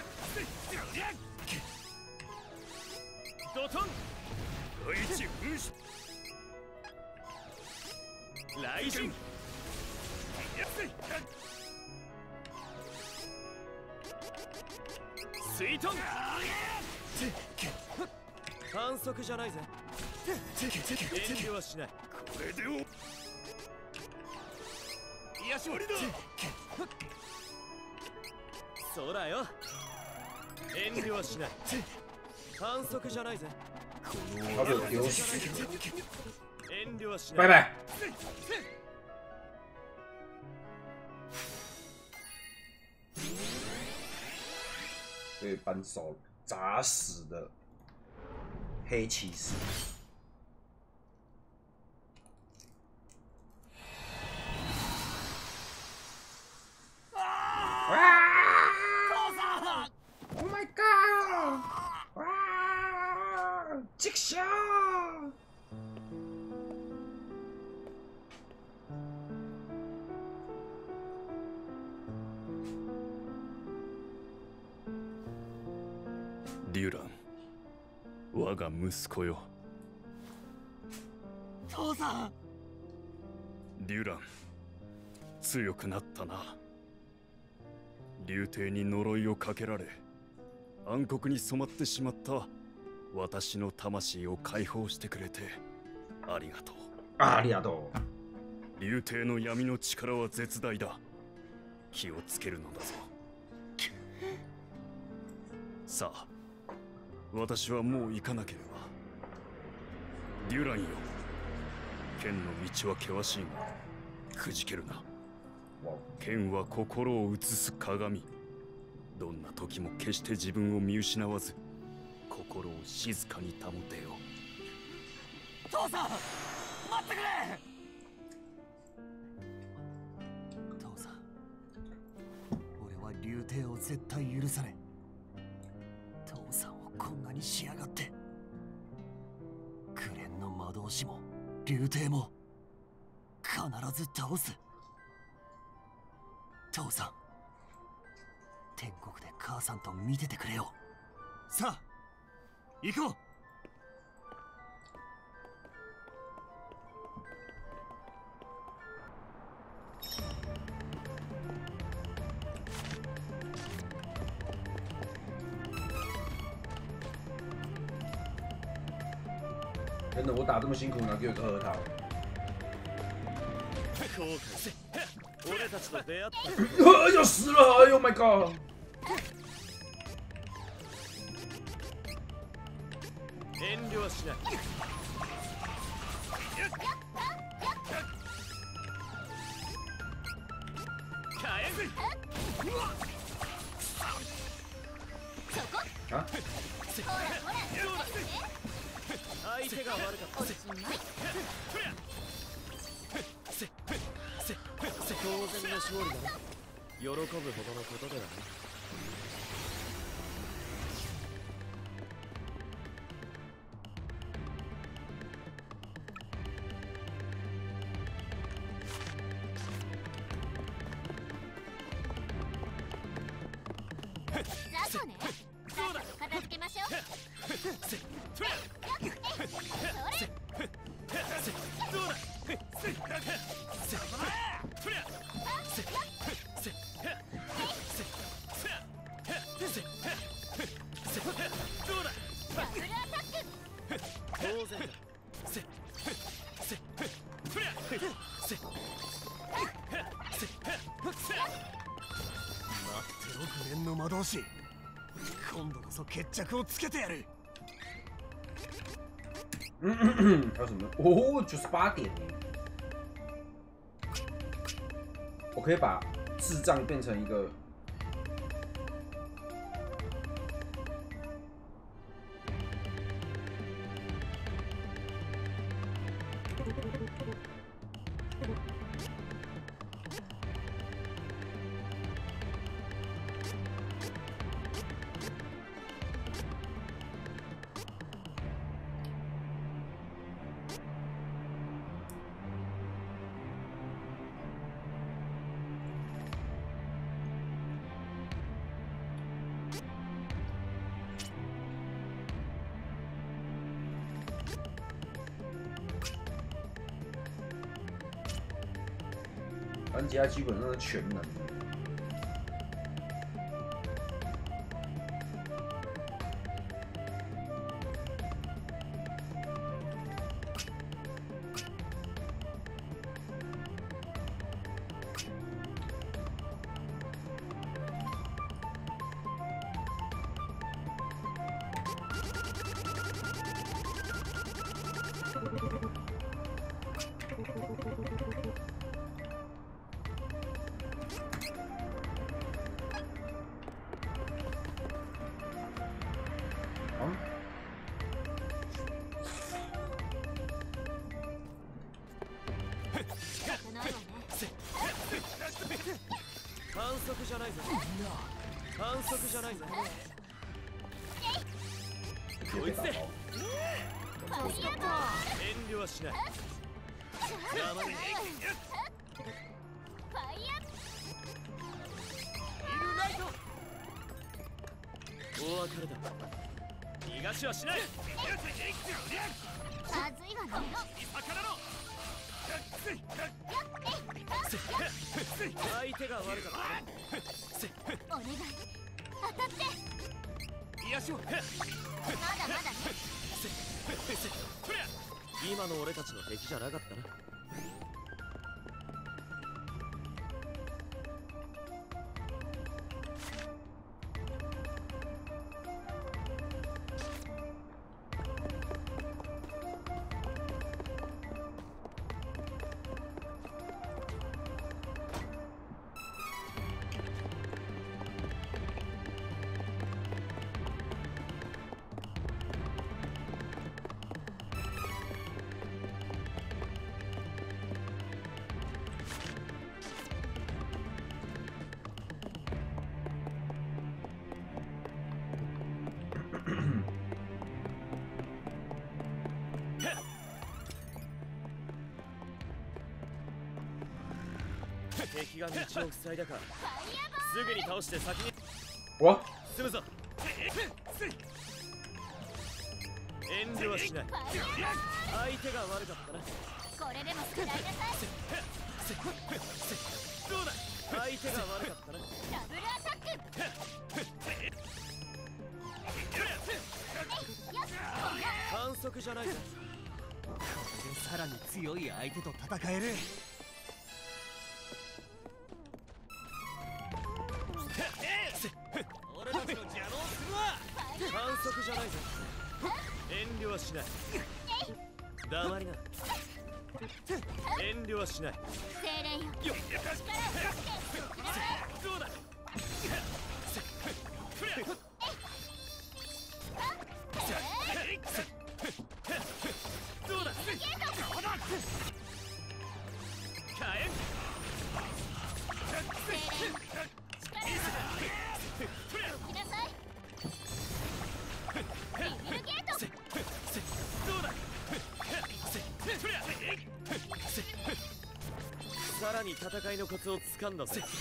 ドトン。 第一噴出雷神。水遁。反則じゃないぜ。遠慮はしない。 これで終わ癒しを。 りだ。 そうだよ。遠慮はしない。反則じゃないぜ。 他被我丢死。 遠慮はしない。 拜拜。被扳手砸死的黑骑士。Oh my god！ 哇！这个笑！ デュラン、我が息子よ。 父さん。 デュラン、強くなったな。竜帝に呪いをかけられ暗黒に染まってしまった私の魂を解放してくれてありがとう。 あ、ありがとう。竜帝の闇の力は絶大だ。気をつけるのだぞ。さあ、私はもう行かなければ。デュランよ、剣の道は険しいがくじけるな。剣は心を映す鏡。どんな時も決して自分を見失わず心を静かに保てよ。 父さん、待ってくれ。父さん、俺は竜帝を絶対許さねえ。父さんをこんなにしやがって。紅蓮の魔導士も竜帝も必ず倒す。父さん、天国で母さんと見ててくれよ。さあ、行こう。 真的，我打这么辛苦，然后给我个核桃。 俺たちと出会った。 要死了！哎呦 my god！ 遠慮はしない。 あ？ 相手が悪かった。当然の勝利だな。喜ぶほどのことではない。 雑魚ね。そうだ。片付けましょう。それ。 どうだ。の魔導士、今度こそ決着をつけてやる。 嗯嗯嗯，还有什么？哦，九十八点。我可以把智障变成一个。玩家基本上是全能。 反則じゃないぞ。反則じゃないぞ。こいつで。遠慮はしない。やばい。お別れだ。逃がしはしない。 あまずいわね。 相手が悪かった。 お願い当たって。 いやしょ。 まだまだね。 今の俺たちの敵じゃなかったな。敵が道を塞いだか。すぐに倒して先にわ進むぞ。遠慮はしない。相手が悪かったな。 これでも食らいなさい。 どうだ。相手が悪かったな。 ダブルアタック。 反則じゃないぞ。これでさらに強い相手と戦える。俺たちの邪魔をするわ。反則じゃないぞ。遠慮はしない。黙りな。遠慮はしない。 精霊よ。 よっ。どうだ。どうだ。火炎。 精霊よ。起きなさい。ビビルゲート。 どうだ。さらに戦いのコツを掴んだぜ。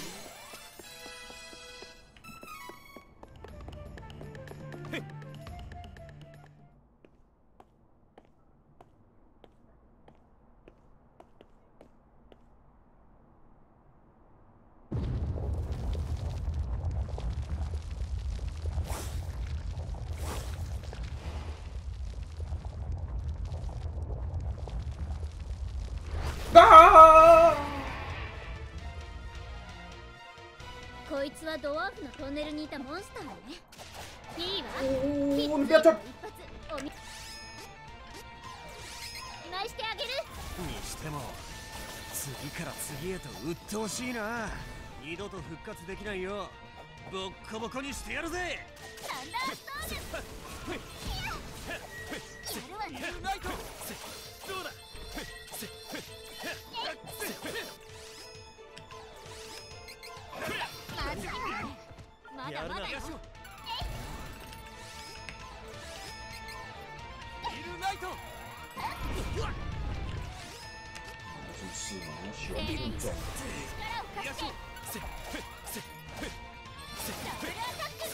こいつはドワーフのトンネルにいたモンスターね。いいわ。 おお見当たる。 一発お見お願いしてあげる。 にしても次から次へと鬱陶しいな。二度と復活できないよ。ボッコボコにしてやるぜ。 サンダーストーム。やるわね。 ライト。どうだ。 まずいわね。まだまだよ。 イルライト。 真是嘛，我喜欢这种状态。 力を貸して。ダブルアタック。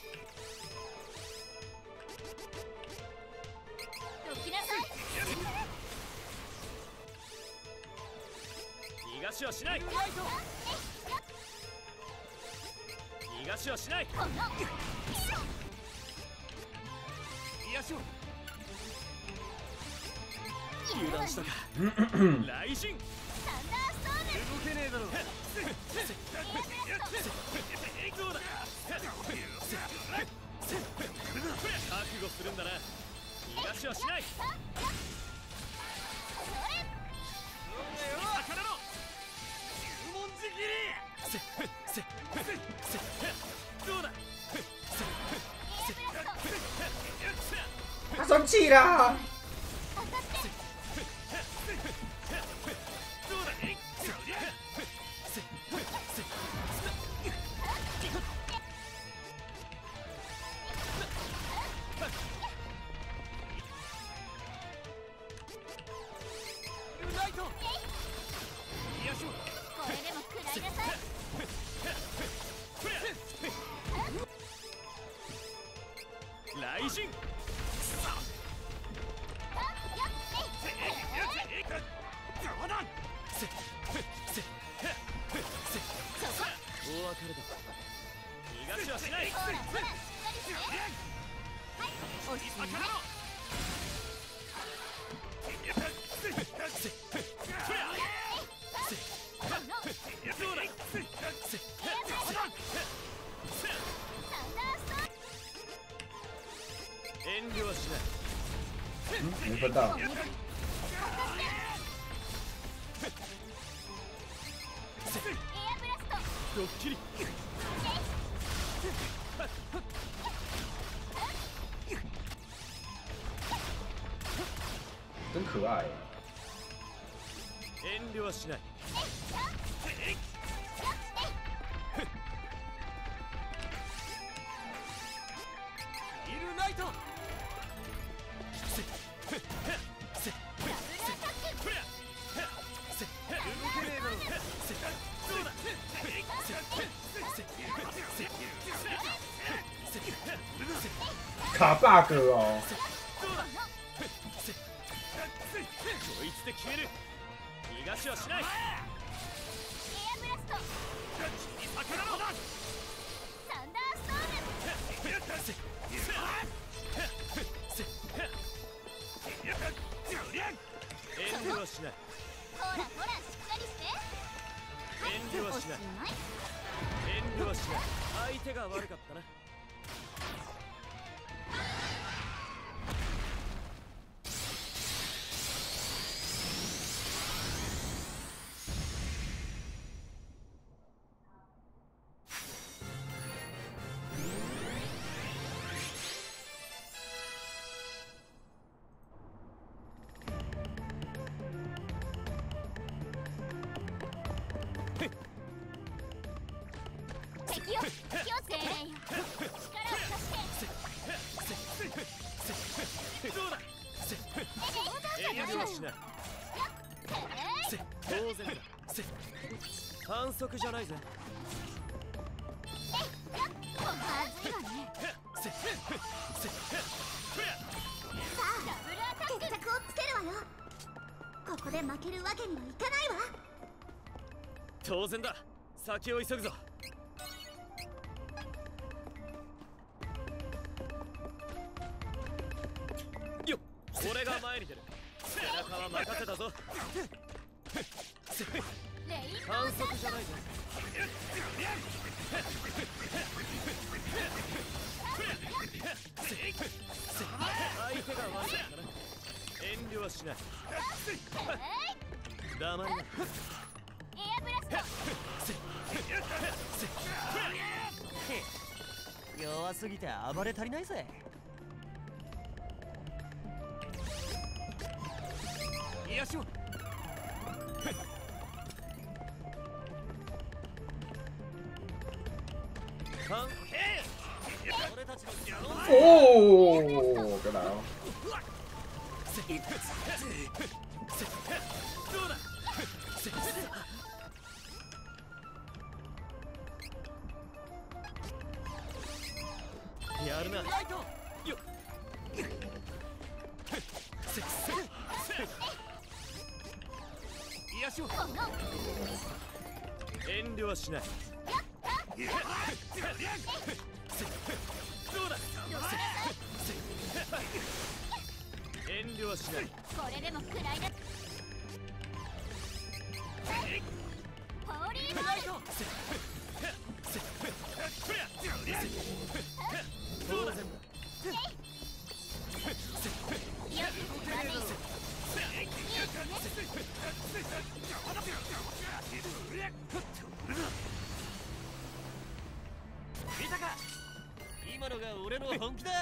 どきなさい。 逃がしはしない。ライト。逃がしはしない。 この癒しを。油断したか。雷神。 サンダーストーム。 動けねえだろ。どうだ。覚悟するんだな。逃がしはしない。魚の注文じ切り。どうだ。 他生气啦！ ライト。 これでも食らいなさい。 雷神。 らほらしっかりして。はいおしまい。 遠慮はしない。 嗯，没分到。 ドッキリ。 真可爱。 遠慮はしない。イルナイト。 卡 bug 哦。 こいつで決める。逃がしはしない。遠慮はしない。 ほらほらしっかりして。 遠慮はしない。遠慮はしない。相手が悪かったな。 敵よ気をつけて。力を貸して。 どうだ。遠慮はしない。当然だ。反則じゃないぜ。 まずいわね。さあダブルアタック。決着をつけるわよ。ここで負けるわけにはいかないわ。 当然だ。先を急ぐぞ。よっ、俺が前に出る。背中は任せたぞ。反則じゃないぞ。相手が悪かったな。遠慮はしない。黙りな。 エアブラスト。 弱すぎて暴れ足りないぜ。癒しを。 哦，别来了。 やるな。よっ。癒しを。遠慮はしない。どうだ。遠慮はしない。 これでも食らいだ。ホーリーボール。 当然だ。見たか。今のが俺の本気だ。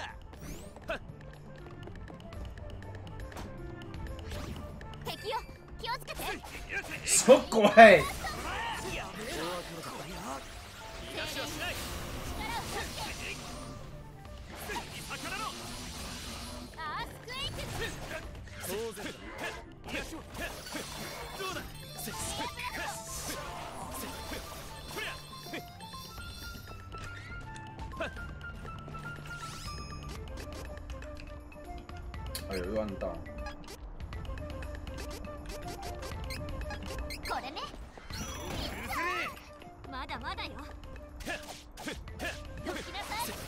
敵よ気をつけて。 什么鬼？ アースクエイク。 当然だ。癒しを。どうだ。 哎呦，又按到。 これね。まだまだよ。どきなさい。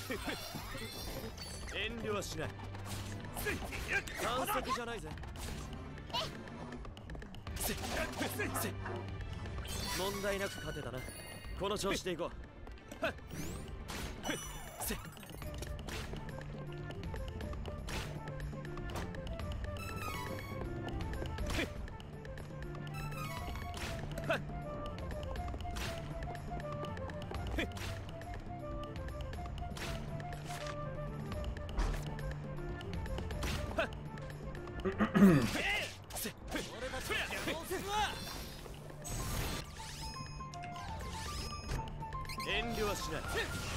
遠慮はしない。反則じゃないぜ。問題なく勝てたな。この調子でいこう。遠慮はしない。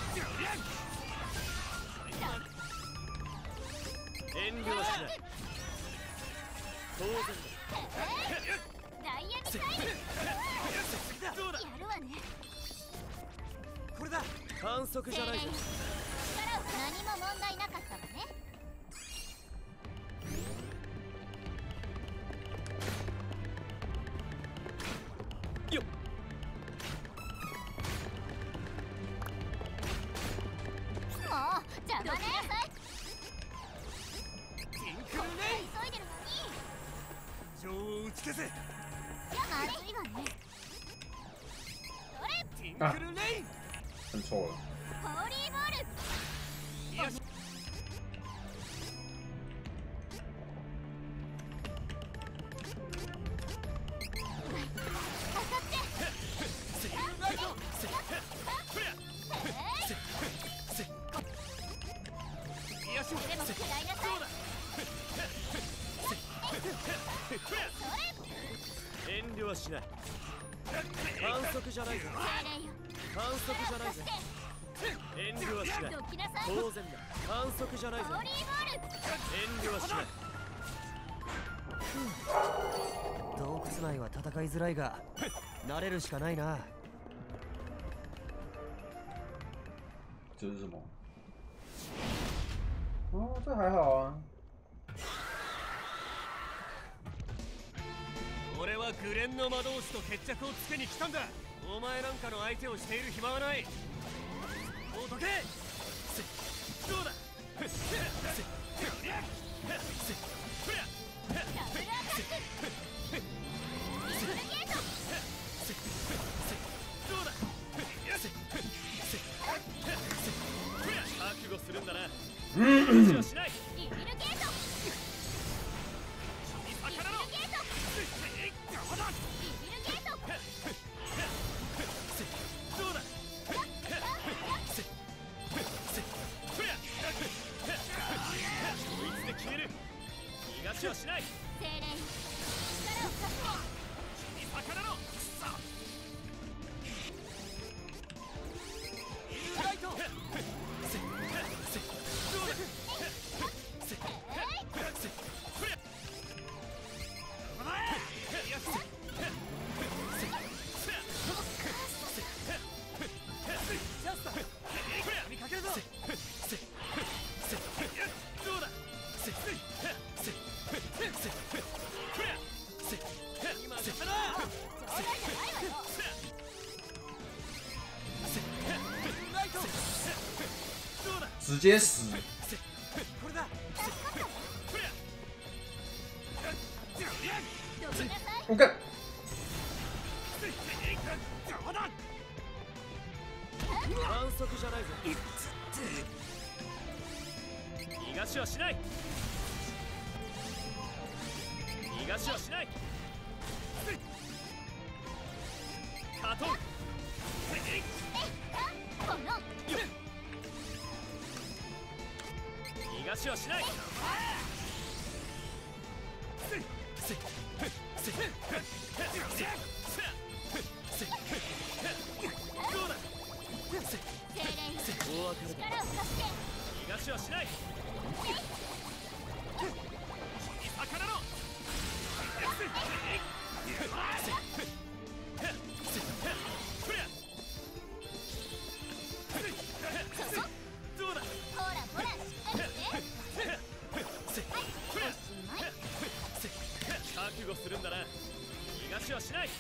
遠慮はしない。当然ダイヤミサイル。 どうだ。 やるわね。 これだ。反則じゃないぞ。 力を何も問題なかったわね。 よっ。 もう邪魔ね。 ティンクル急レイ。 いでるのに。 情を打ち消せ。 いやまずいわね。それティンクルレイ。 摁错了。 ホーリーボール。 よし。 当たって。 セーライト。セフレア。よし。 でも食らいなさい。 そうだ。遠慮はしない。反則じゃないぞ。 精霊よ。 反則じゃないぞ。遠慮はしない。 どきなさい。 当然だ。反則じゃないぞ。 ホーリーボール。 遠慮はしない。洞窟内は戦いづらいが慣れるしかないな。 这是什么？哦，这还好啊。 俺はグレンの魔導士と決着をつけに来たんだ。お前なんかの相手をしている暇はない。もうどけ。どうだ。 ダブルアタック。リズムゲート。 どうだ。覚悟するんだな。話はしない。 リビルゲート。リビルゲート。リビルゲート。 どうだ。こいつで決める。逃がしはしない。 精霊、力を貸して。 君魚のさあ。ライト。どうだ。 直接死。我干。 反則じゃないぞ。逃がしはしない。逃がしはしない。カトン。逃がしはしない。どうだ。 精霊、 大分かるだ。 力を貸して。 逃がしはしない。魚のどうだ。 ほらほら、しっかりして。はい、おしまい。 覚悟するんだな。逃がしはしない。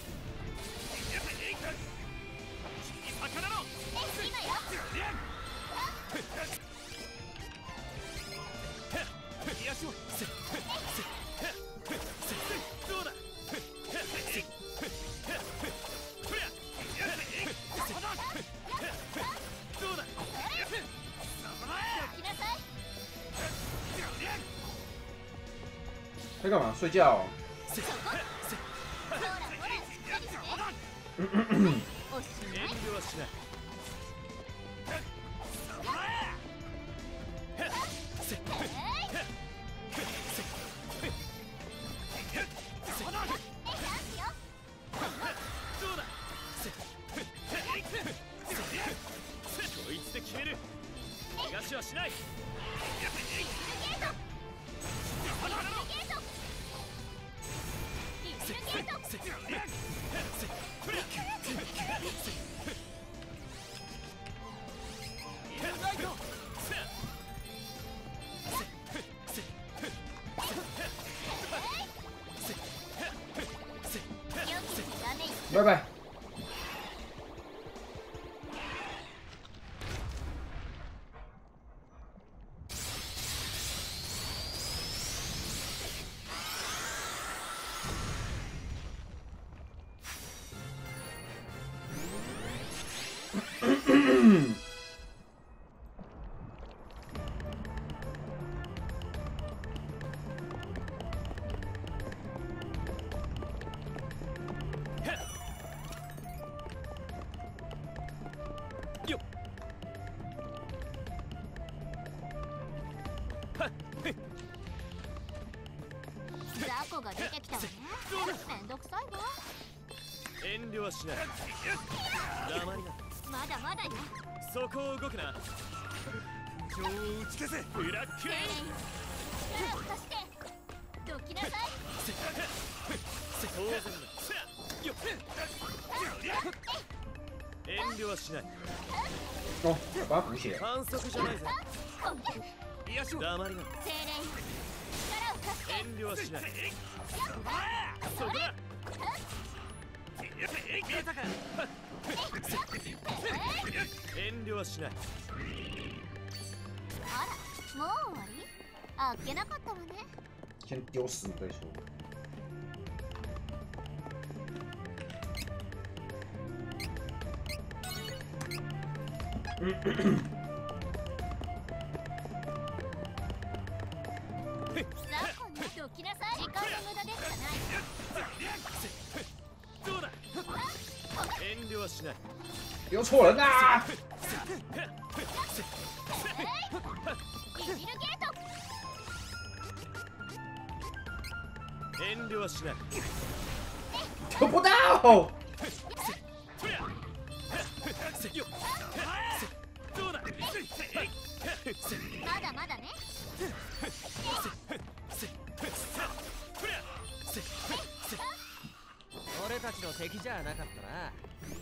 魚のえ、今よ。 在干嘛？睡觉、哦？拜拜。 雑魚が出てきたわね。めんどくさいわ。 遠慮はしない。黙りな。 まだまだよ。 そこを動くな。情を打ち消せ。ブラックレイン。 力を貸して。どきなさい。 当然だ。よっ。遠慮はしない。 哦，把它补血。 反則じゃないぜ。よし。黙りな。 精霊。力を貸して。 遠慮はしない。そこだ。見えたか。遠慮はしない。 あら、もう終わり？あっけなかったわね。 先丢死再说。 雑魚にどきなさい。時間の無駄でしかない。 どうだ。遠慮はしない。 有错人呐！ いじるゲート。 遠慮はしない。 得不到。 どうだ。 まだまだね。 俺たちの敵じゃなかったな。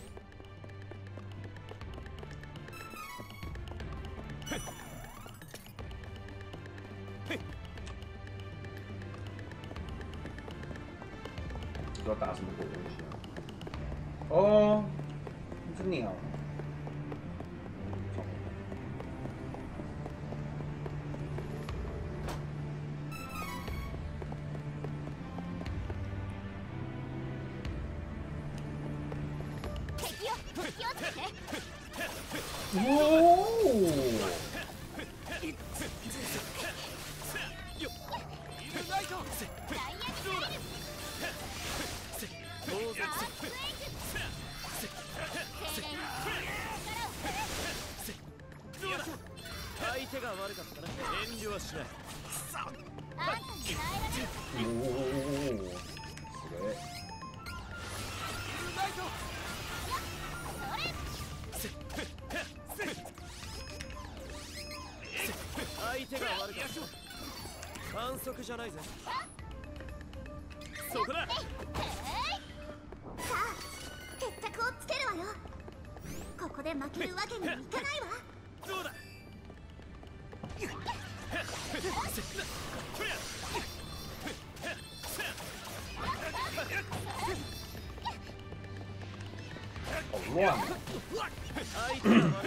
不知道打什么鬼东西啊？哦，是鸟。 敵よ、気をつけて。 哦。 相手が悪かったな。遠慮はしない。 あんたに耐えられる。 おお。すげえ。 相手が悪かった。反則じゃないぜ。そこだ。 さあ、決着をつけるわよ。ここで負けるわけにはいかないわ。 どうだ。 好乱啊！ 相手が悪かった。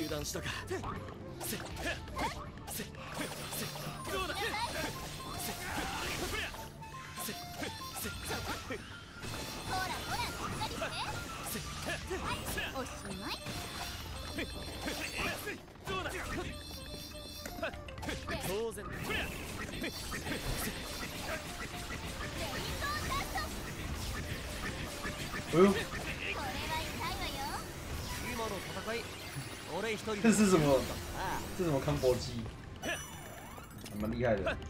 油断したか。せっせっどうだ。せっせっせっほらほらしっかりしておしまいどうだ。当然。 哎呦， これは痛いわよ。 今の戦い、俺一人这是什么？ あ这是什么康搏机？还蛮厉害的。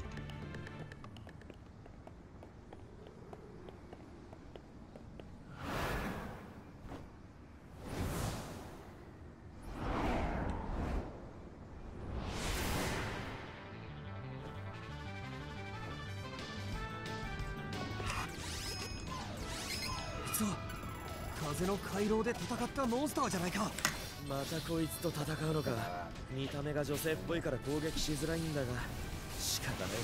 そう、風の回廊で戦ったモンスターじゃないか。 またこいつと戦うのか。見た目が女性っぽいから攻撃しづらいんだが仕方ない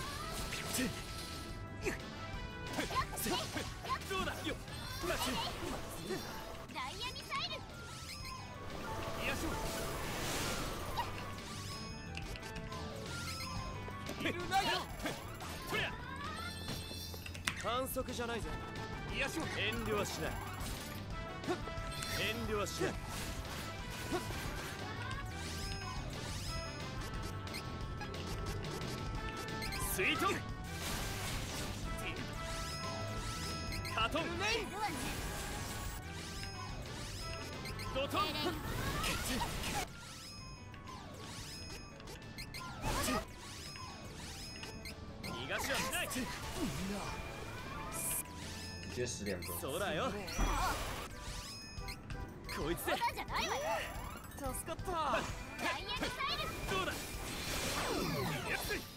どうだよ。 ダイヤミサイル。 よしょ。いるないよ。とりゃ。 反則じゃないぜ。 よしょ。 遠慮はしない。遠慮はしない。 スイートンカトンいるわね。 ドトンエレン逃がしはしない。 直接死两个。 そうだよ。こいつで。 そうなんじゃないわよ。 助かった。 ダイヤミサイル。 どうだ。やっつい。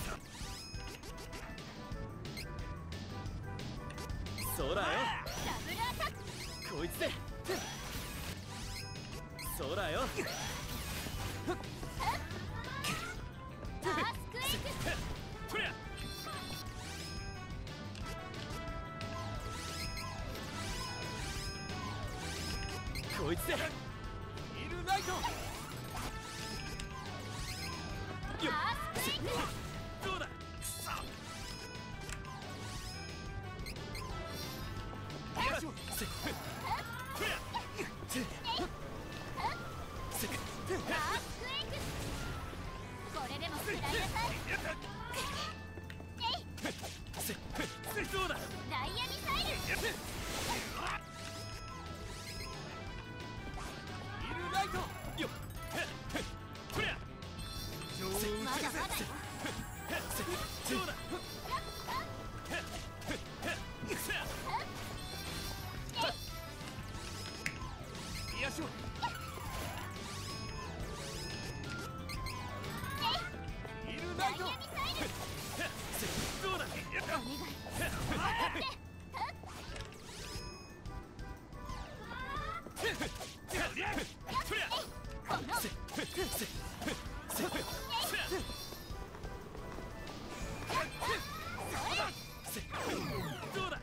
そうだよ。 ダブルアタック。 こいつで。そうだよ。 アースクエイク。 とりゃ。 こいつで。 いるナイト。 アースクエイク。 どうだ。よしょ。せっとりゃ。せっアースクエイク。これでも食らいなさい。 せっどうだ。 ダイヤミサイル。 いるナイト。よっとりゃ。 まだまだよ。 せどうだ。よしょ。いるナイト。 ダイヤミサイル。 せどうだ。 お願い。 とりゃ。 このせせせどうだ。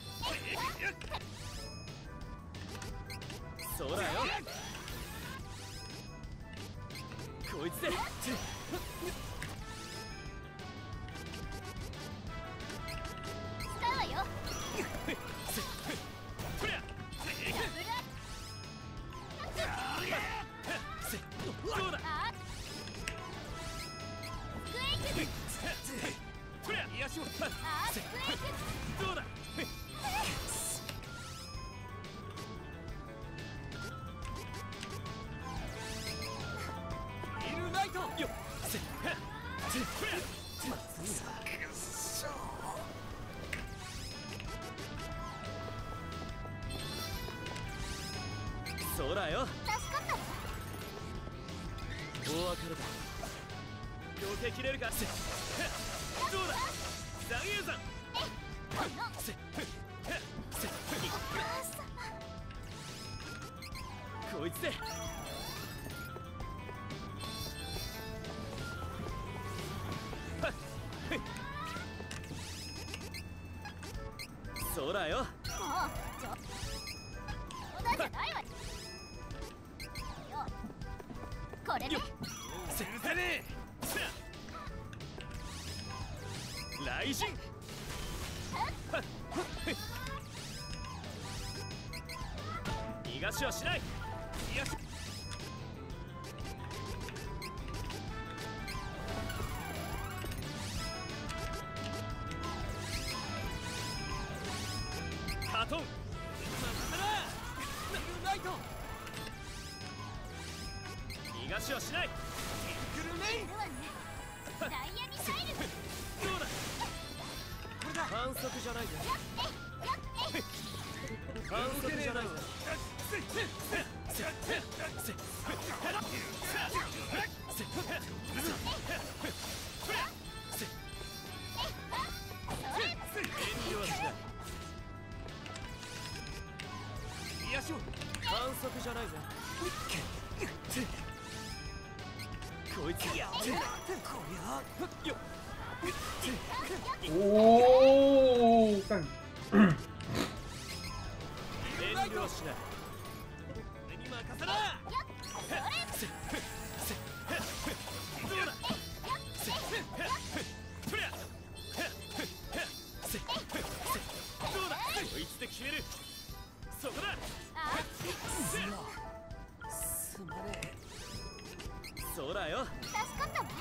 そうだよ。こいつで。 使うわよ。 とりゃ。 ダブルアせどうだ。 アースクエイク。 とりゃ。よしょ。 アースクエイク。 どうだ。いるナイト。よっせとりゃ。 そうだよ。 助かったわ。 お別れだ。 避けきれるか。せどうだ。ザギエさん。 このせせこいつで。そうだよ。 もう冗談じゃないわよ。 れでも許せねえ雷神逃がしはしない。逃がしカトン任せなナイト逃がしはしない。グルメインやるわねダイヤミサイルどうだこれだ反則じゃないぜ反則じゃないぜ反則じゃないぜこいつやってこりゃよおお，干！ 遠慮しない俺に任せなどうだそりゃどうだこいつで決めるそこだあすまねえ。 そうだよ助かったわ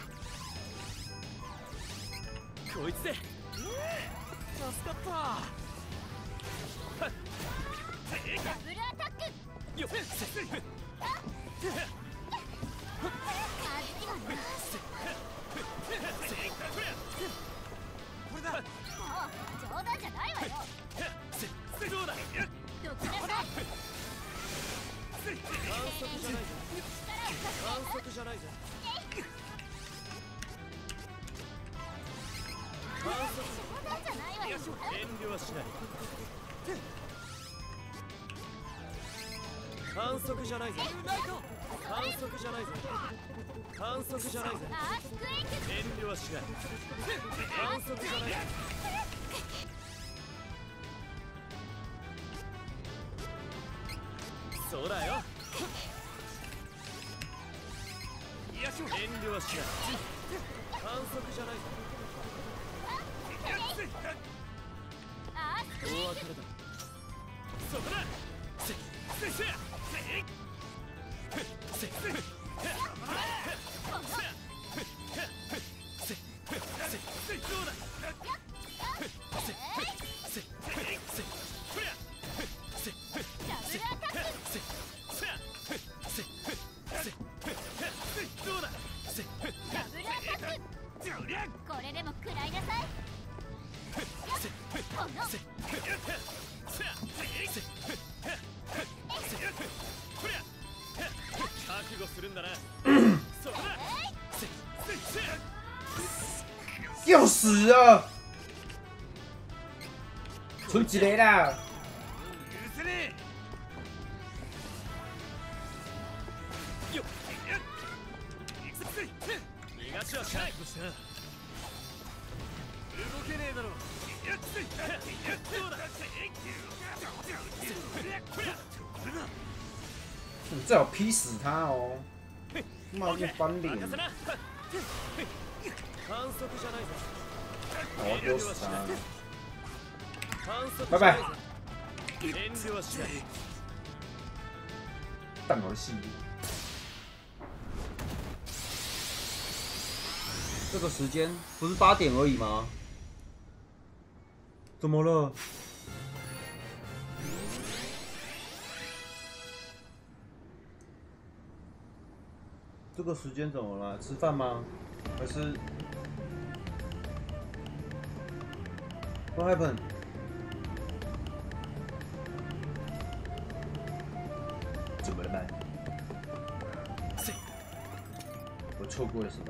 こいつで助かったダブルアタックよっあずきはなこれだもう冗談じゃないわよどうだどきなさい反則じゃないぜ反則じゃないぜ反則冗談じゃないわよ遠慮はしない反則じゃないぜ反則じゃないぜ反則じゃないぜアースクエイク遠慮はしない反則じゃないぜそうだよ遠慮はしない反則じゃないぜアースクエイ大当たりだそこだせせせせせせどうだせせせこりゃせダブルアタックせせせせどうだせダブルアタックこれでも食らいなさいせこのせ覚悟するんだなそこだせせ要死了！存几雷啦！ 許せねえよっ逃がしはしないとした動けねえだろどうだ你最好劈死他哦！妈就翻脸！ 任せな反則じゃないぜ我要丢死他！ 反則拜拜！ 遠慮はしない淡游戏。这个时间不是八点而已吗？怎么了？这个时间怎么了？吃饭吗？还是 What happened？ 怎么了吗？我错过了什么？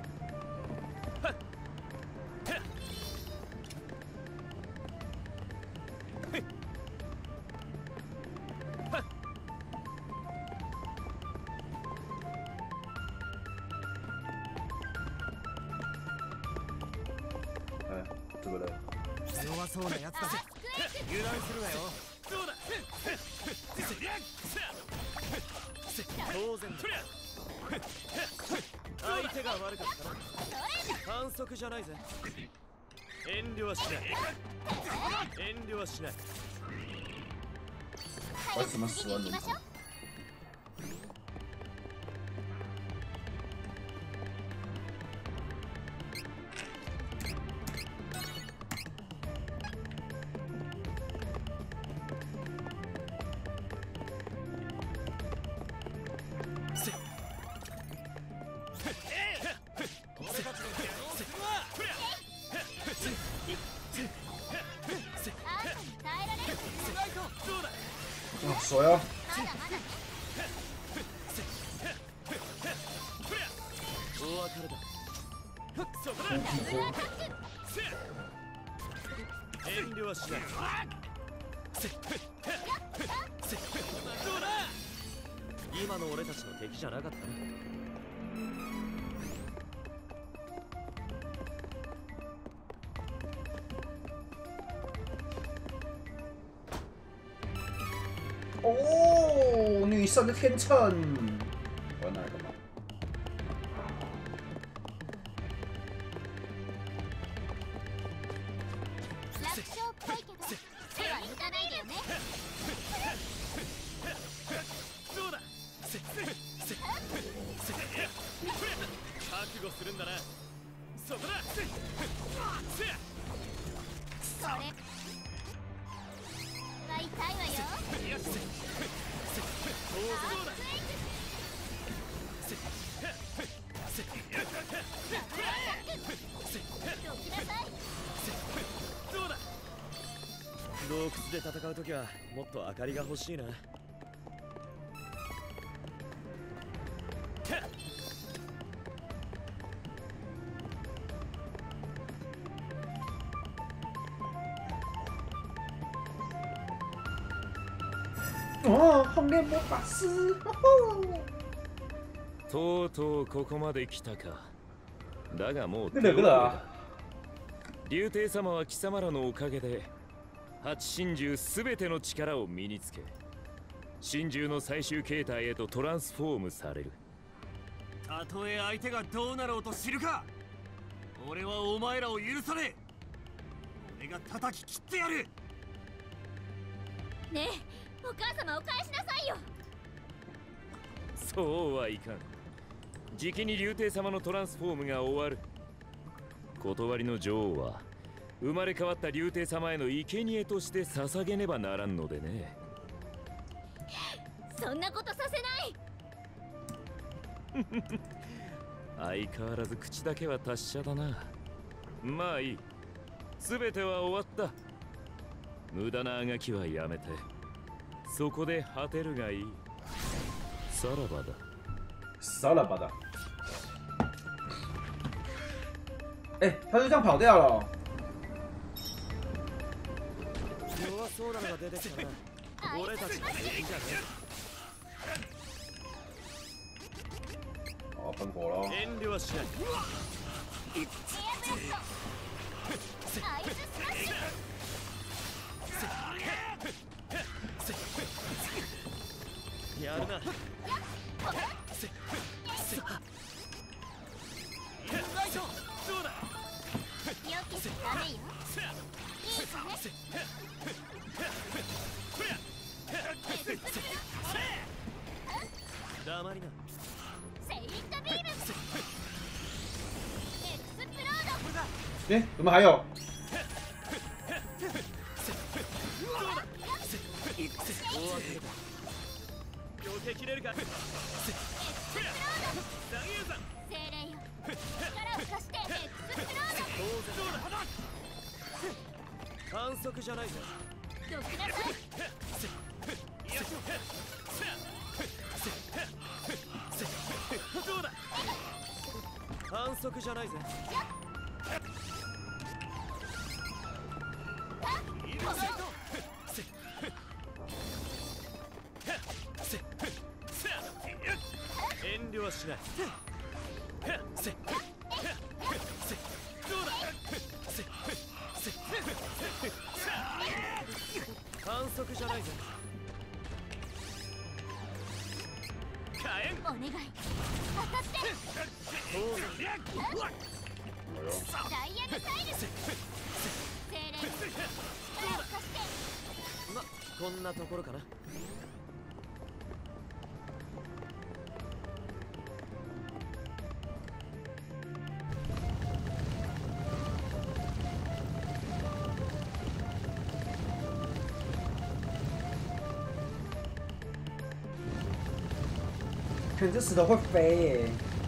哎，怎么了？ 弱そうなやつだぜ。油断するなよ。 どうだ当然だ相手が悪かったな。反則じゃないぜ。遠慮はしない。遠慮はしない。 为什么死完轮盘？哦，水哦！ お別れだ。遠慮はしない。今の俺たちの敵じゃなかったな。 哦，女神的天秤，我要拿来干嘛？ 楽勝っぽいけど手は抜かないでよね。 そうだ。覚悟するんだな。そこだ。 それは痛いわよ。 そうだ。 どきなさい。 そうだ。洞窟で戦うときはもっと明かりが欲しいな。 哦，红莲魔法师， とうとうここまで来たか。だがもう那两个人啊， 竜帝様は貴様らのおかげで八神獣すべての力を身につけ、神獣の最終形態へとトランスフォームされる。 たとえ相手がどうなろうと知るか。俺はお前らを許さねえ。俺が叩き切ってやる。 ねえ、お母様を返しなさいよ。 そうはいかん。じきに竜帝様のトランスフォームが終わる。断りの女王は生まれ変わった竜帝様への生贄として捧げねばならんのでね。 そんなことさせない。 相変わらず口だけは達者だな。まあいい。すべては終わった。無駄なあがきはやめて、そこで果てるがいい。さらばだ。 杀了吧的。哎，他就这样跑掉了哦。 弱そうなのが出てきたな。俺たちの敵じゃね哦，分火喽。 え。遠慮はしない。 エアブラスト。アイススマッシュ。 やるな。そうだ。 よきダメよ。いいかね。 黙りな。 セイントビーム。エクスプロード。 哎，怎么还有？ 避けきれるか。 精霊よ。力を貸してエクスプロード。 反則じゃないぞ。 どきなさい。 そうだ。反則じゃないぜ。遠慮はしない。反則じゃないぜ。 お願い当たってダイヤミサイル精霊力を貸してま、こんなところかな。 可这石头会飞耶！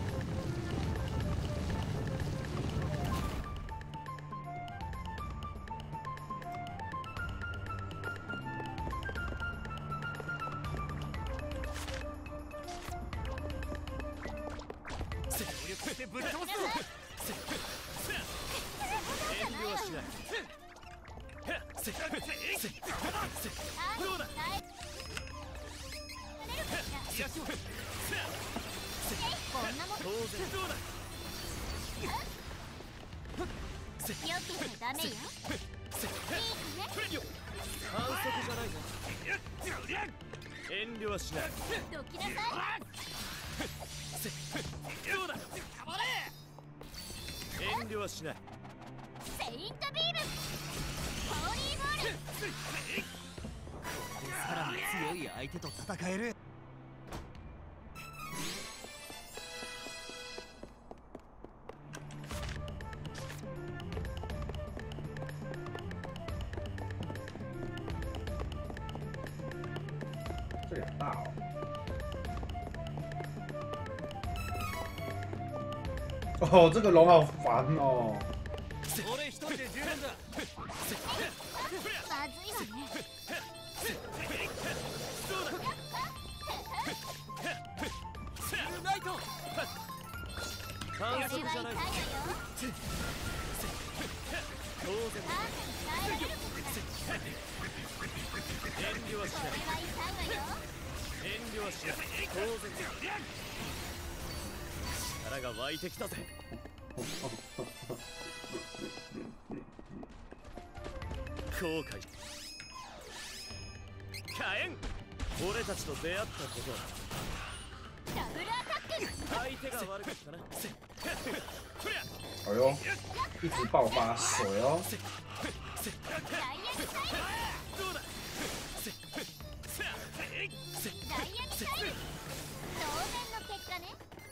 しない。 セイントビームホーリーボールさらに強い相手と戦える。 这也大哦。哦，这个龙好烦哦。 俺一人で十分だ。 まずいわね。 ユナイト。反則じゃない。当然。遠慮はしない。遠慮はしない。当然。力が湧いてきたぜ。後悔。火炎。俺たちと出会ったことはダブルアタック。 相手が悪かったな。 哎呦，一直爆发水哦。 ダイヤミサイル。ダイヤミサイル。当然の結果ね。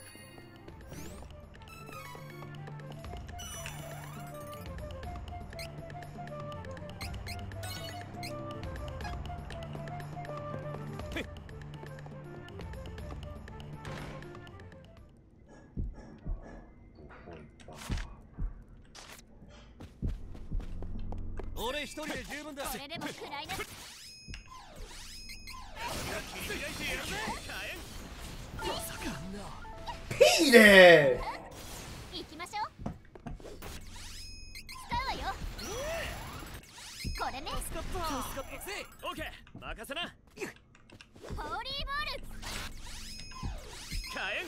俺一人で十分だ。 それでも暗いな。 屁嘞！ 行きましょう。使うわよ。これね。 スカットスカットせオッケー任せな。 ホーリーボール。 火炎。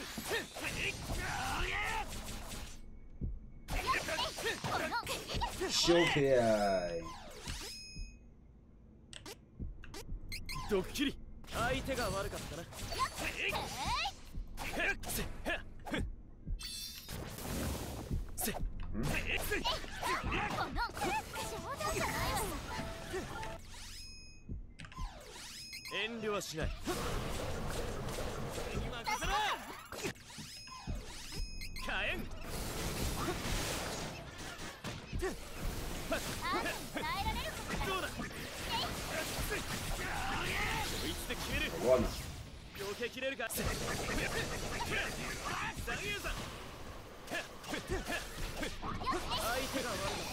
修起来。 ドッキリ。相手が悪かったな。遠慮はしない。火炎。どうだ。いつで決める。避けきれるか。相手が悪い。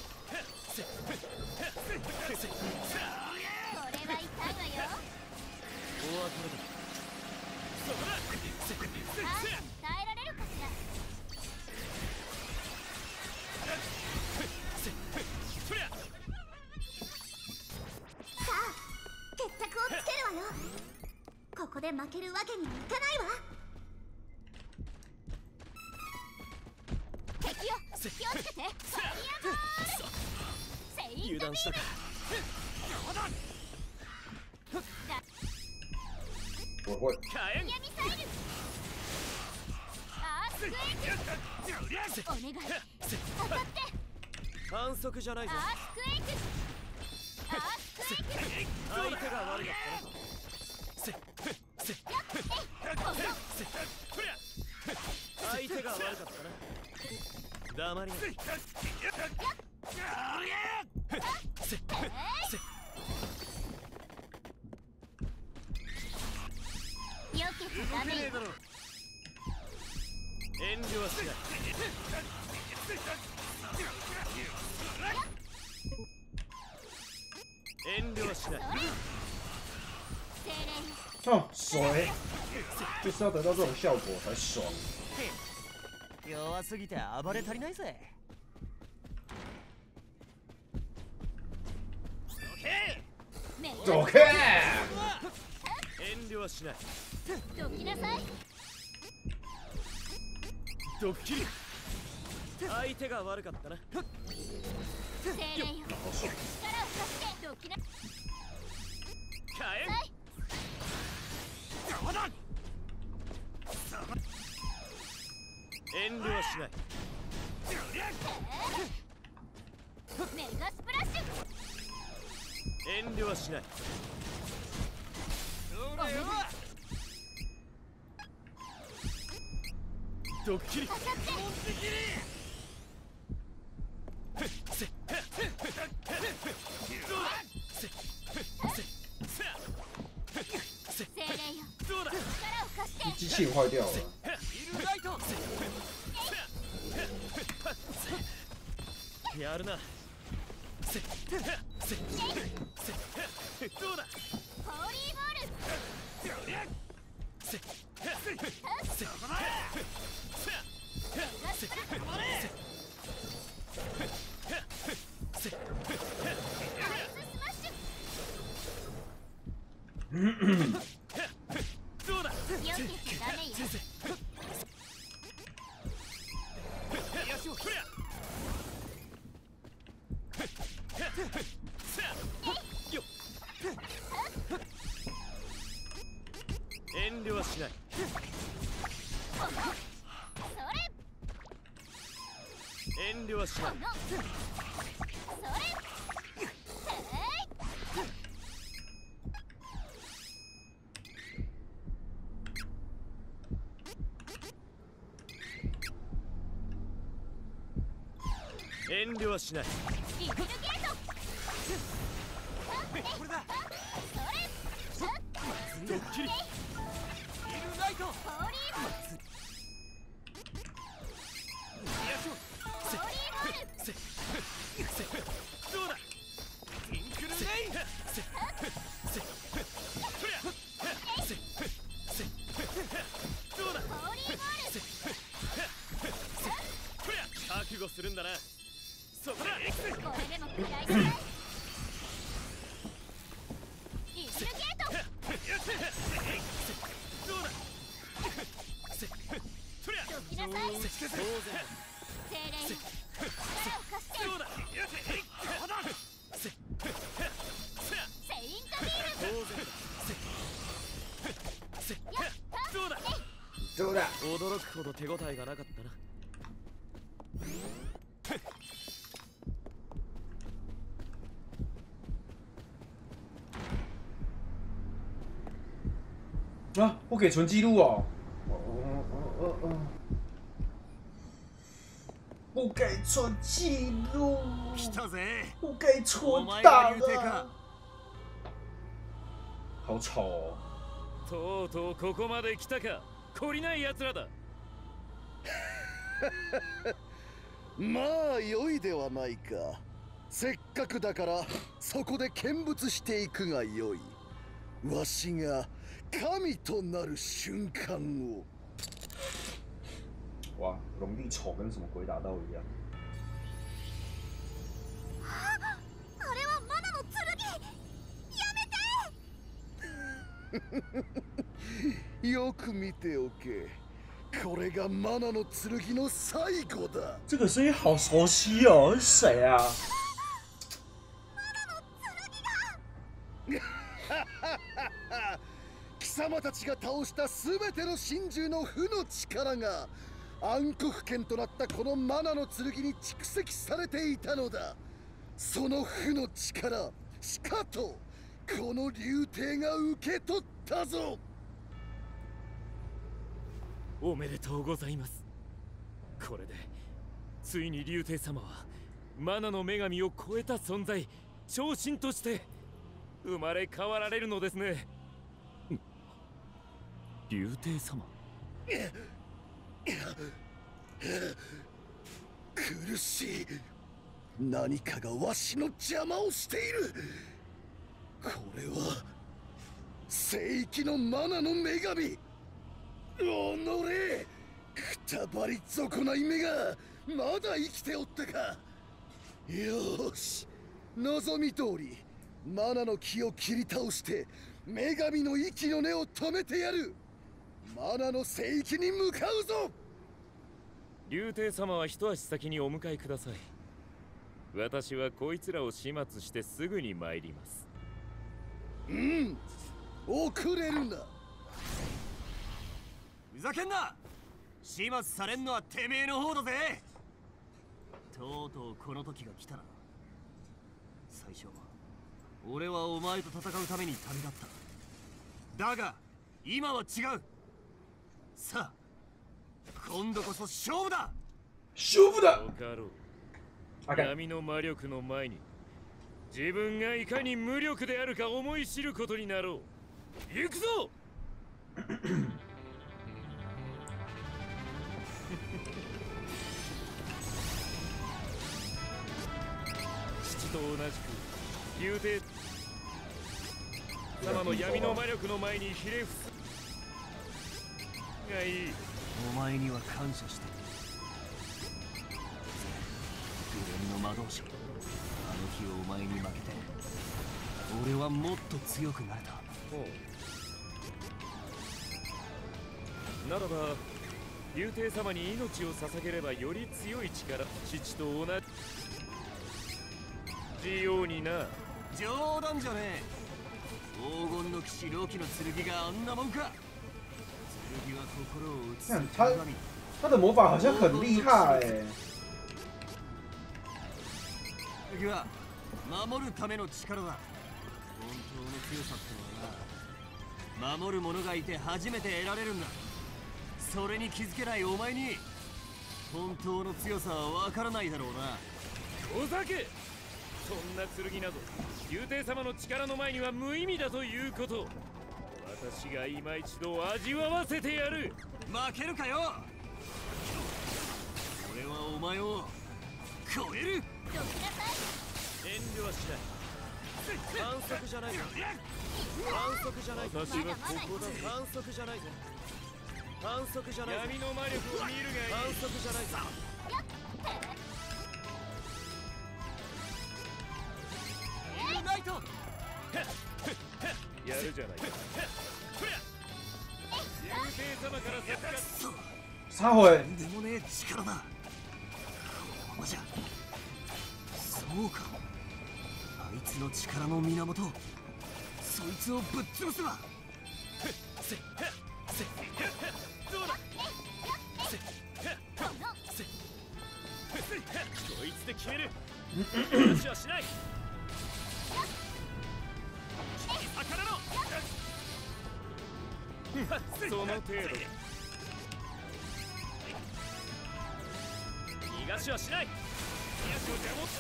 これは痛いわよ。 お別れだ。そこだ。 耐えられるかしら。さあ、決着をつけるわよ。ここで負けるわけにはいかないわ。敵よ、気をつけて。 油断したか。 我会。 火炎ミサイルアースクエイクお願い当たって反則じゃないぞ。 アースクエイクアースクエイク相手が悪かったな。せせ相手が悪かったな。黙りな。せせよけてダメよだろ。遠慮はしない。遠慮はしない。 精霊哼，水，就是要得到这种效果才爽。 弱すぎて暴れ足りないぜ。 走开！ 遠慮はしない。 どきなさいドッキリ。相手が悪かったな。 精霊よ好爽。 力を貸してどきな火炎さい遠慮はしない。 メガスプラッシュ遠慮はしない。ドッキリ。 当たってせ精霊よどうだ。 力を貸して机器坏掉了。 ビルライト。やるな。せせせどうだ。 ホーリーボールせせせメガスプラッシュせアイススマッシどうだ。 ュよけてダメよ先生。よしを振りゃ。よっ。遠慮はしない。 それ遠慮はしない。 このそれえい遠慮はしない。 リビルゲートこれだ。 それドッキリ。ビルライト。 ホーリーボールせホーリーボールせせどうだ。ティンクルネイせせせそりゃせせどうだ。 ホーリーボールせそりゃ覚悟するんだな。そこだ。 これでも食らいなさいリビルゲートどうだ。せそりゃどきなさい当然精霊よ力を貸してどうだ。せセイントビール当然だ。せせどうだ。 どうだ？ 驚くほど手応えがなかったな。 啊，不给存记录哦。哦哦哦不给存记录， 来たぜ。 不给お存前档が流星か啊！。好丑哦！ とうとうここまで来たか。懲りない奴らだ。 まあ良いではないか。せっかくだからそこで見物していくがよい。わしが神となる瞬間を。 哇，龙力丑跟什么鬼打斗一样。 あれはマナの剣やめてよく見ておけ。これがマナの剣の最後だ。 这个声音好熟悉哦，是谁啊？ 貴様たちが倒した全ての神獣の負の力が暗黒剣となったこのマナの剣に蓄積されていたのだ。その負の力しかとこの竜帝が受け取ったぞ。 おめでとうございます。これでついに竜帝様はマナの女神を超えた存在、超神として生まれ変わられるのですね。竜帝様、 苦しい。何かがわしの邪魔をしている。これは聖域のマナの女神。おのれ、くたばり損ない目がまだ生きておったか。よーし、望み通りマナの木を切り倒して女神の息の根を止めてやる。マナの聖域に向かうぞ。 竜帝様は一足先にお迎えください。私はこいつらを始末してすぐに参ります。 うん、遅れるな。 ふざけんな。始末されんのはてめえの方だぜ。とうとうこの時が来たな。最初俺はお前と戦うために旅立った。だが今は違う。さあ今度こそ勝負だ。 勝負だ。 よかろう。 Okay. 闇の魔力の前に自分がいかに無力であるか思い知ることになろう。行くぞ。父と同じく竜帝様の闇の魔力の前にひれ伏すがいい。 お前には感謝してる。グレンの魔導士、あの日お前に負けて俺はもっと強くなれた。 ならば竜帝様に命を捧げればより強い力、父と同じようにな。 冗談じゃねえ。黄金の騎士ロキの剣があんなもんか。剣は心を打つ他鏡。 他的魔法好像很厉害哎。 剣は守るための力だ。本当の強さってのはな、守る者がいて初めて得られるんだ。それに気づけないお前に本当の強さは分からないだろうな。 お酒、そんな剣など竜帝様の力の前には無意味だということ、私が今一度味わわせてやる。 負けるかよ。俺はお前を超える。 どきなさい。 遠慮はしない。反則じゃないぞ。反則じゃないぞ。私はここだ。反則じゃないぞ。反則じゃないぞ。闇の魔力を見るがいい。反則じゃないぞ。 ナイト。 やるじゃないか。竜帝様から授かっ撒回。 でもねえ力だ。このままじゃ。そうか。あいつの力の源。そいつをぶっ潰せば。 どうだ。こいつで決める。話はしない。逆らろ。その程度だ。逃がしはしない。逃がしを邪魔。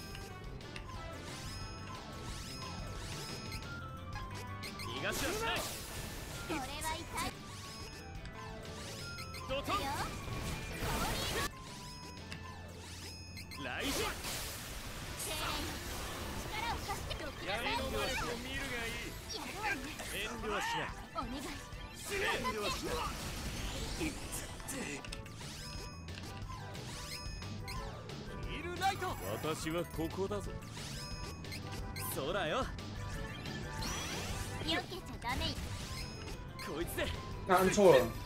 逃がしはしない。 これは痛い。 ドトン。来陣。 力を貸してどきなさい。 闇の魔力を見るがいい。 やるわね。 遠慮はしない。 お願い。 遠慮はしない。 ヒールライト。 私はここだぞ。そうだよ。 よけちゃダメよ。 こいつで。 那按错了。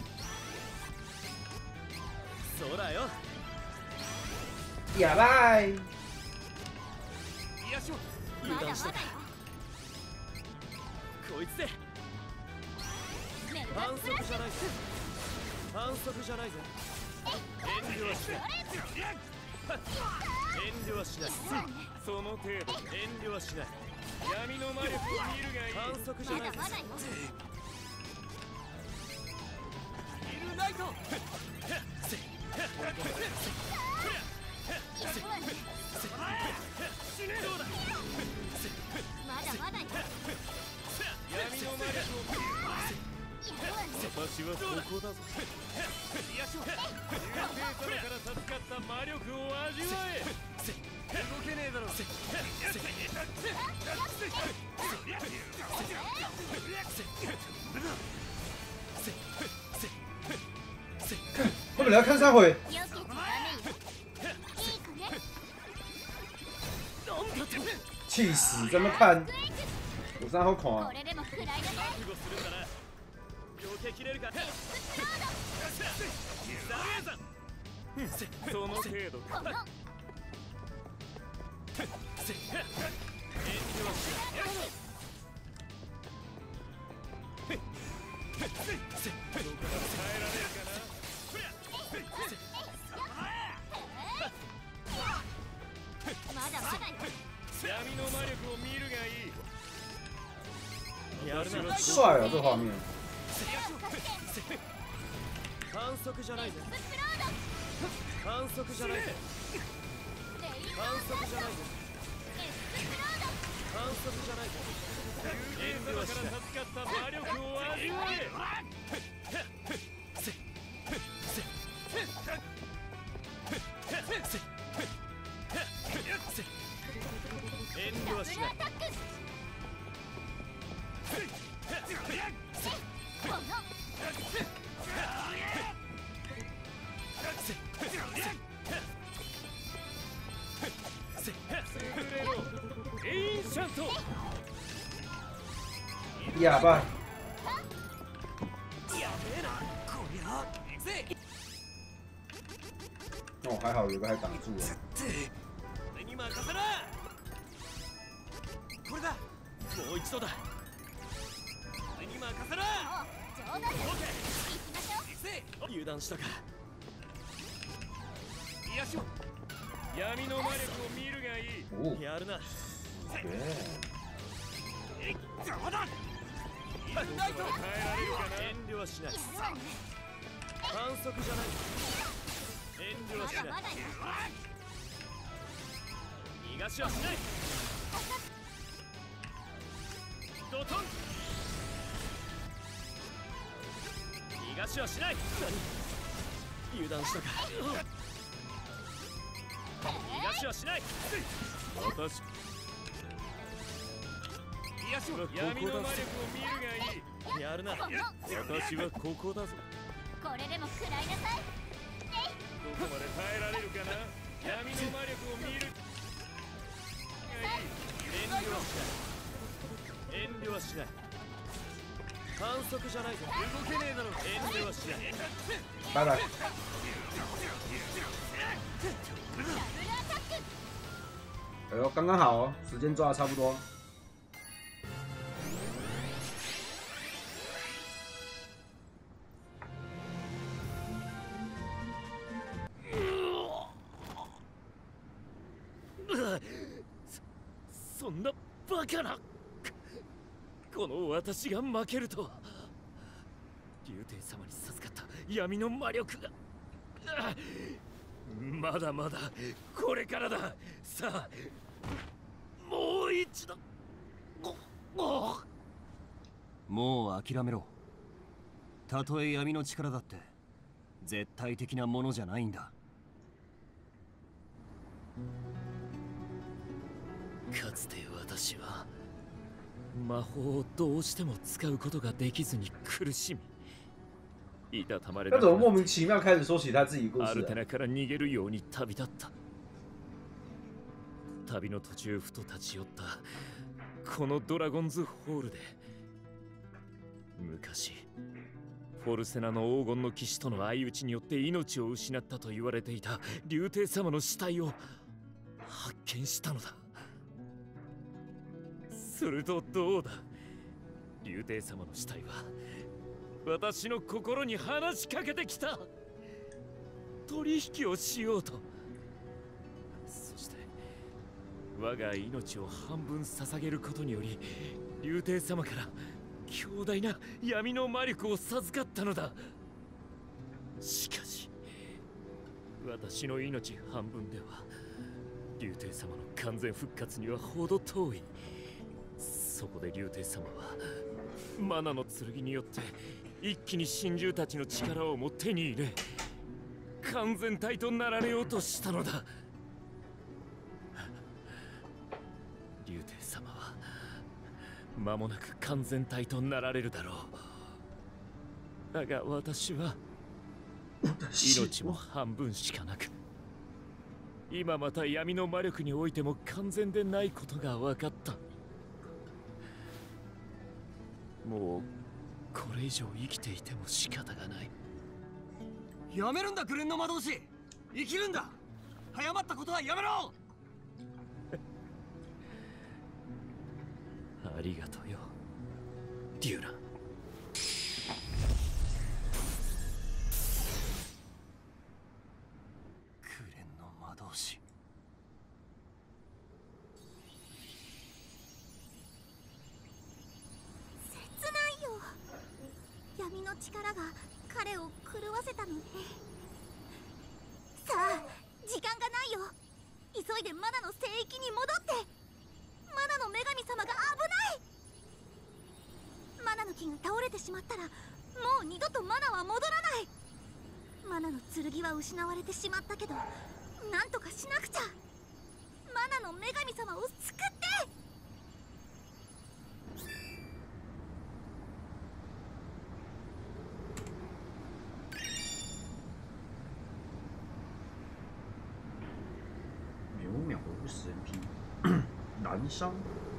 そうだよ。 やばい。 癒しを。 まだまだよ。 こいつで。 反則じゃないぜ。反則じゃないぜ。遠慮はしない。遠慮はしない。 その程度。 遠慮はしない。 闇の魔力を見るがいい。 反則じゃないぜ。 まだまだよ。 イルナイト。どうだ。 まだまだよ。 闇の魔力を私はここだぞ。 癒しを。 竜帝様から授かった魔力を味わえ。 動けねえだろ。 后面要看三回， よけちゃダメよ。いい子ね。 气死！在那看，有啥好看啊？ これでも食らいなさい。 覚悟するんだな。避けきれるか。 その程度か。 このまだまだよ。 闇の魔力を見るがいい。 やるな。 帅啊，这画面。 反則じゃないぜ。反則じゃないぜ。反則じゃないぜ。反則じゃないぜ。 竜帝様から授かった魔力を味わえ。 遠慮はしない。 エインシャント。 哑巴。哦，还好有个还挡住了。 俺に任せな。これだ。もう一度だ。俺に任せな。 冗談だ。行きましょう。 行くぜ。油断したか。癒しを。 闇の魔力を見るがいい。 哦， やるな。 对， 冗談。イルナイト。 耐えられるかな。 遠慮はしない。 やるわね。 反則じゃない。遠慮はしない。 まだまだよ。 逃がしはしない。ドトン。逃がしはしない。何。油断したか。逃がしはしない。 私癒しを。 闇の魔力を見るがいい。 やるな。 私はここだぞ。 これでも食らいなさい。 どこまで耐えられるかな。闇の魔力を見るがいい。 遠慮はしない。遠慮はしない。反則じゃないぞ。動けねえだろ。遠慮はしない。 拜拜。哎呦，刚刚好哦，时间抓的差不多。 そそんなバカな。この私が負けるとは。竜帝様に授かった闇の魔力が。まだまだこれからだ。さあもう一度。 もう諦めろ。たとえ闇の力だって絶対的なものじゃないんだ。 かつて私は魔法をどうしても使うことができずに苦しみ、いたたまれなくなって他怎么莫名其妙开始说起他自己故アル事啊？ テナから逃げるように旅立った。旅の途中ふと立ち寄ったこのドラゴンズホールで、昔フォルセナの黄金の騎士との相打ちによって命を失ったと言われていた竜帝様の死体を発見したのだ。するとどうだ、竜帝様の死体は私の心に話しかけてきた。取引をしようと。そして我が命を半分捧げることにより竜帝様から強大な闇の魔力を授かったのだ。しかし私の命半分では竜帝様の完全復活には程遠い。そこで竜帝様はマナの剣によって一気に神獣たちの力をも手に入れ完全体となられようとしたのだ。竜帝様は間もなく完全体となられるだろう。だが私は命も半分しかなく、今また闇の魔力においても完全でないことが分かった。もうこれ以上生きていても仕方がない。 やめるんだグレンの魔導士。生きるんだ。早まったことはやめろ。 ありがとうよデューラン。 グレンの魔導士。 切ないよ。闇の力が彼を狂わせたのね。さあ時間がないよ。急いでマナの聖域に戻って。マナの女神様が危ない。マナの木が倒れてしまったらもう二度とマナは戻らない。マナの剣は失われてしまったけどなんとかしなくちゃ。マナの女神様を救って。 秒秒的死人皮燃烧。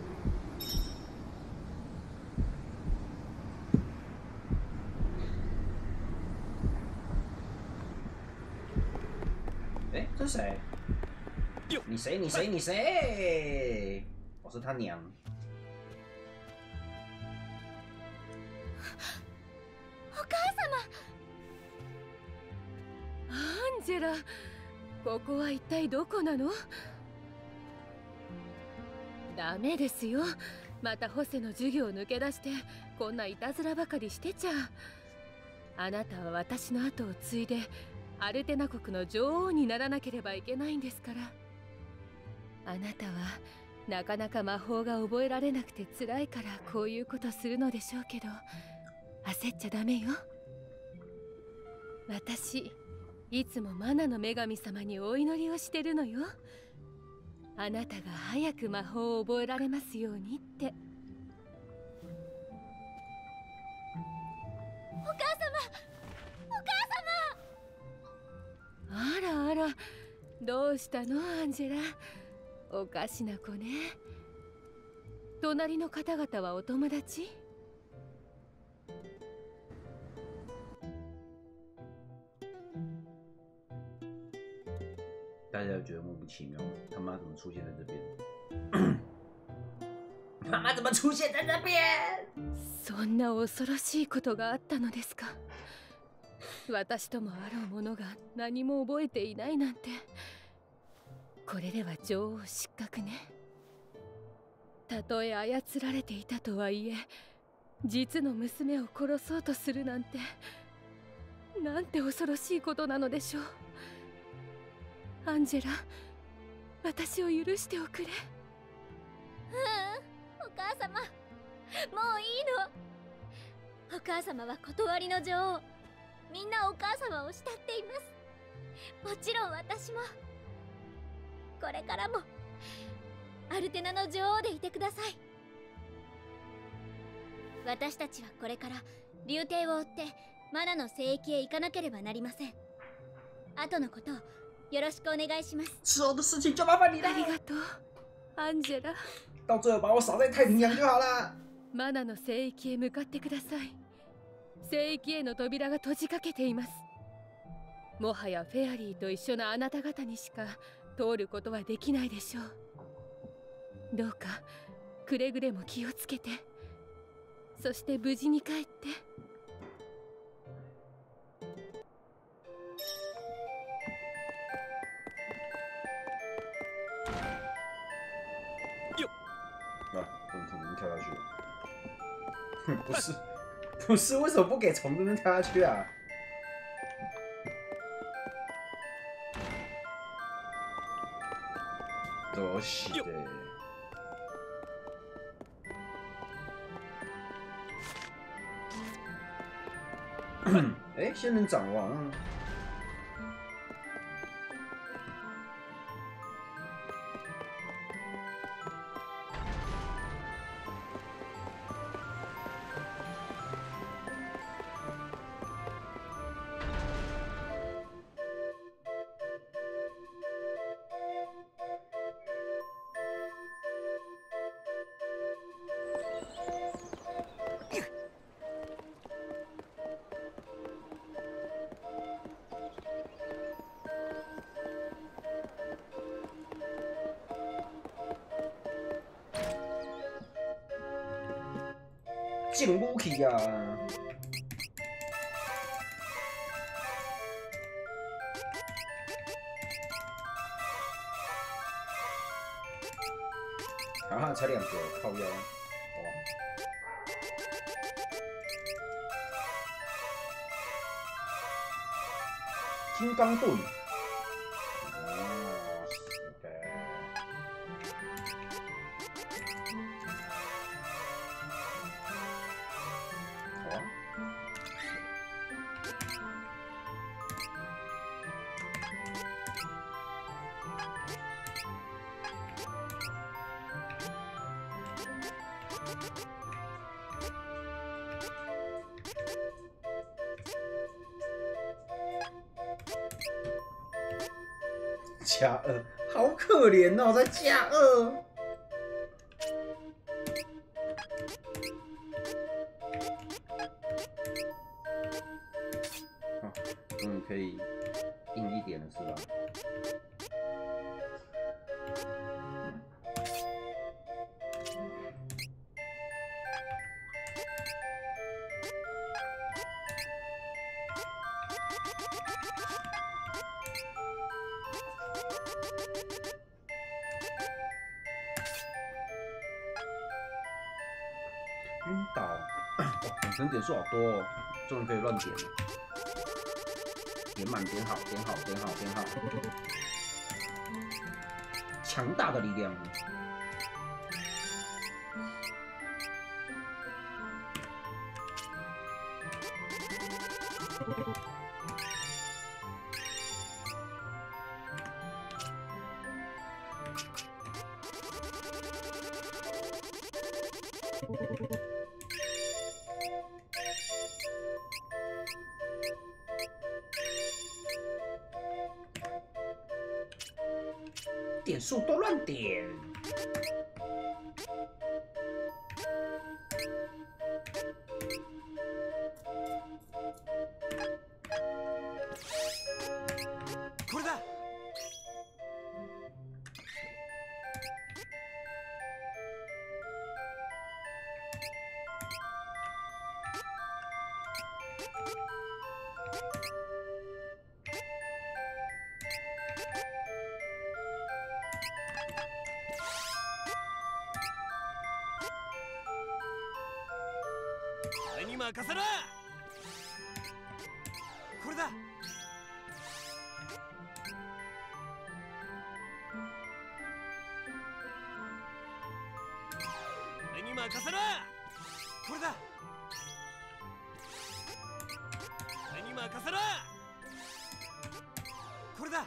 哎，这是谁？你谁？你谁？你谁？我是他娘。 お母様。アンジェラ、ここは一体どこなの？ダメですよ。またホセの授業を抜け出してこんないたずらばかりしてちゃ。あなたは私の後を継いでアルテナ国の女王にならなければいけないんですから。あなたはなかなか魔法が覚えられなくて辛いからこういうことするのでしょうけど、焦っちゃダメよ。私いつもマナの女神様にお祈りをしてるのよ。あなたが早く魔法を覚えられますようにって。 お母様、お母様。 あらあら、どうしたのアンジェラ。おかしな子ね。隣の方々はお友達？ 大家都觉得莫名其妙，他妈怎么出现在这边？他妈怎么出现在这边？ そんな恐ろしいことがあったのですか。私ともあろう者が何も覚えていないなんて。これでは女王失格ね。たとえ操られていたとはいえ、実の娘を殺そうとするなんて、なんて恐ろしいことなのでしょう。アンジェラ、私を許しておくれ。 ううん、お母様、もういいの。お母様は断りの女王。みんなお母様を慕っています。もちろん私も。これからもアルテナの女王でいてください。私たちはこれから竜帝を追ってマナの聖域へ行かなければなりません。後のことをよろしくお願いします。 之后的事情就麻烦你了。 ありがとう、アンジェラ。 到最后把我扫在太平洋就好了。 マナの聖域へ向かってください。聖域への扉が閉じかけています。もはやフェアリーと一緒のあなた方にしか通ることはできないでしょう。どうかくれぐれも気をつけて、そして無事に帰って。 不是，不是，为什么不给从这边跳下去啊？都是的。哎、欸，仙人掌王。进武器啊！啊，才两个，靠腰，哇！金刚盾，哦，是的。好啊。加二，好可怜哦，在加二。啊，终于可以硬一点了，是吧？晕倒，哇，本身点数好多哦，终于可以乱点了。点满，点好，点好，点好，点好。强大的力量。点数都乱点。 これだ。俺に任せな。これだ。俺に任せな。これだ。俺に任せな。これだ。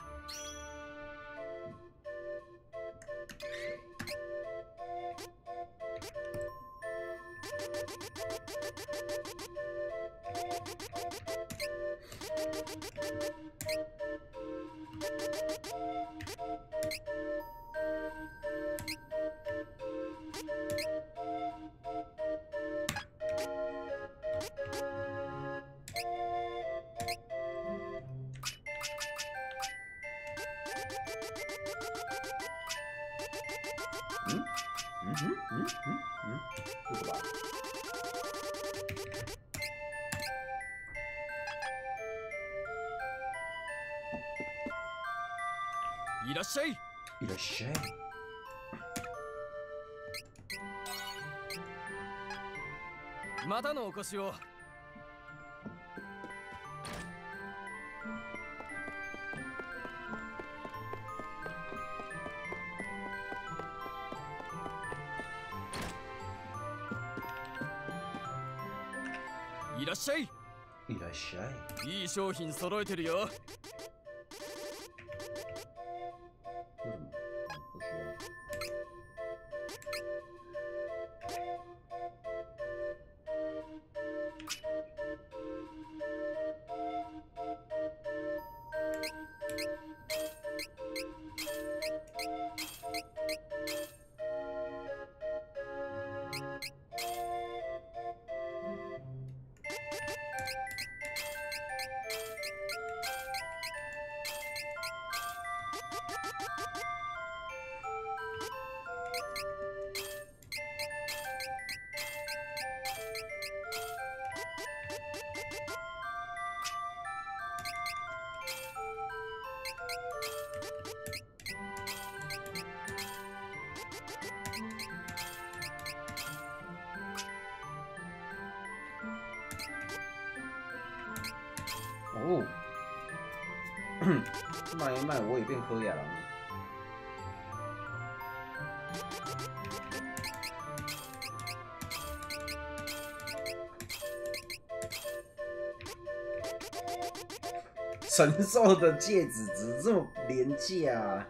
嗯嗯嗯嗯嗯嗯，这个吧。 いらっしゃい。 いらっしゃい。 またのお越しを。いらっしゃい。 いらっしゃい。 いい商品揃えてるよ。 哦，卖一卖我也变科亚了。神兽的戒指怎么这么廉价啊？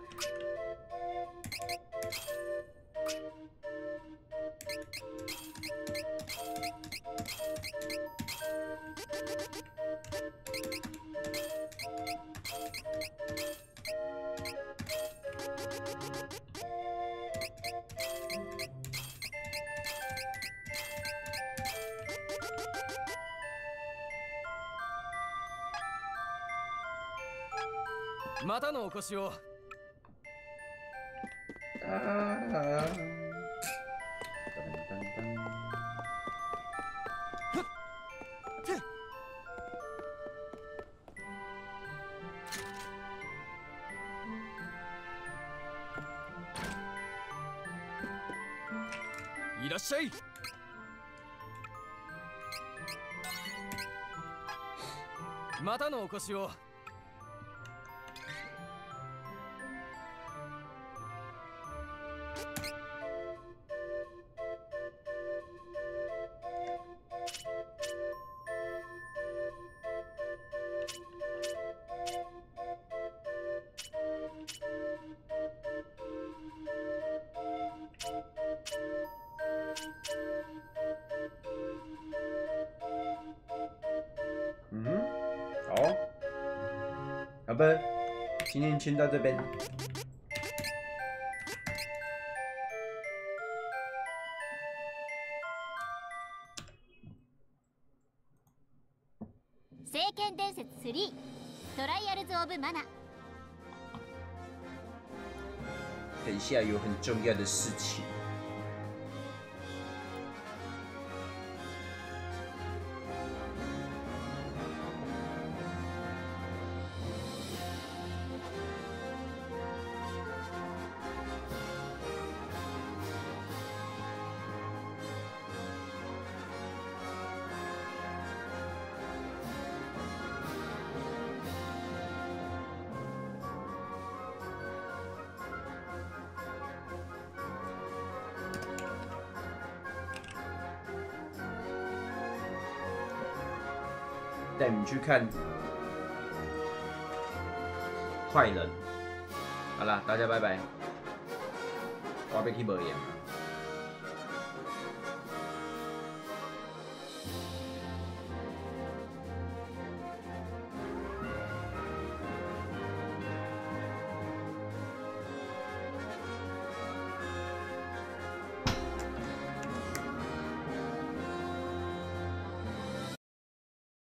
またのお越しを。 啊！ いらっしゃい。またのお越しを。 嗯哼，好，好吧，今天先到这边。 聖剣伝説スリートライアルズ・オブ・マナ。 等一下有很重要的事情。带你们去看坏人。好啦，大家拜拜。我要被 keyboard 演。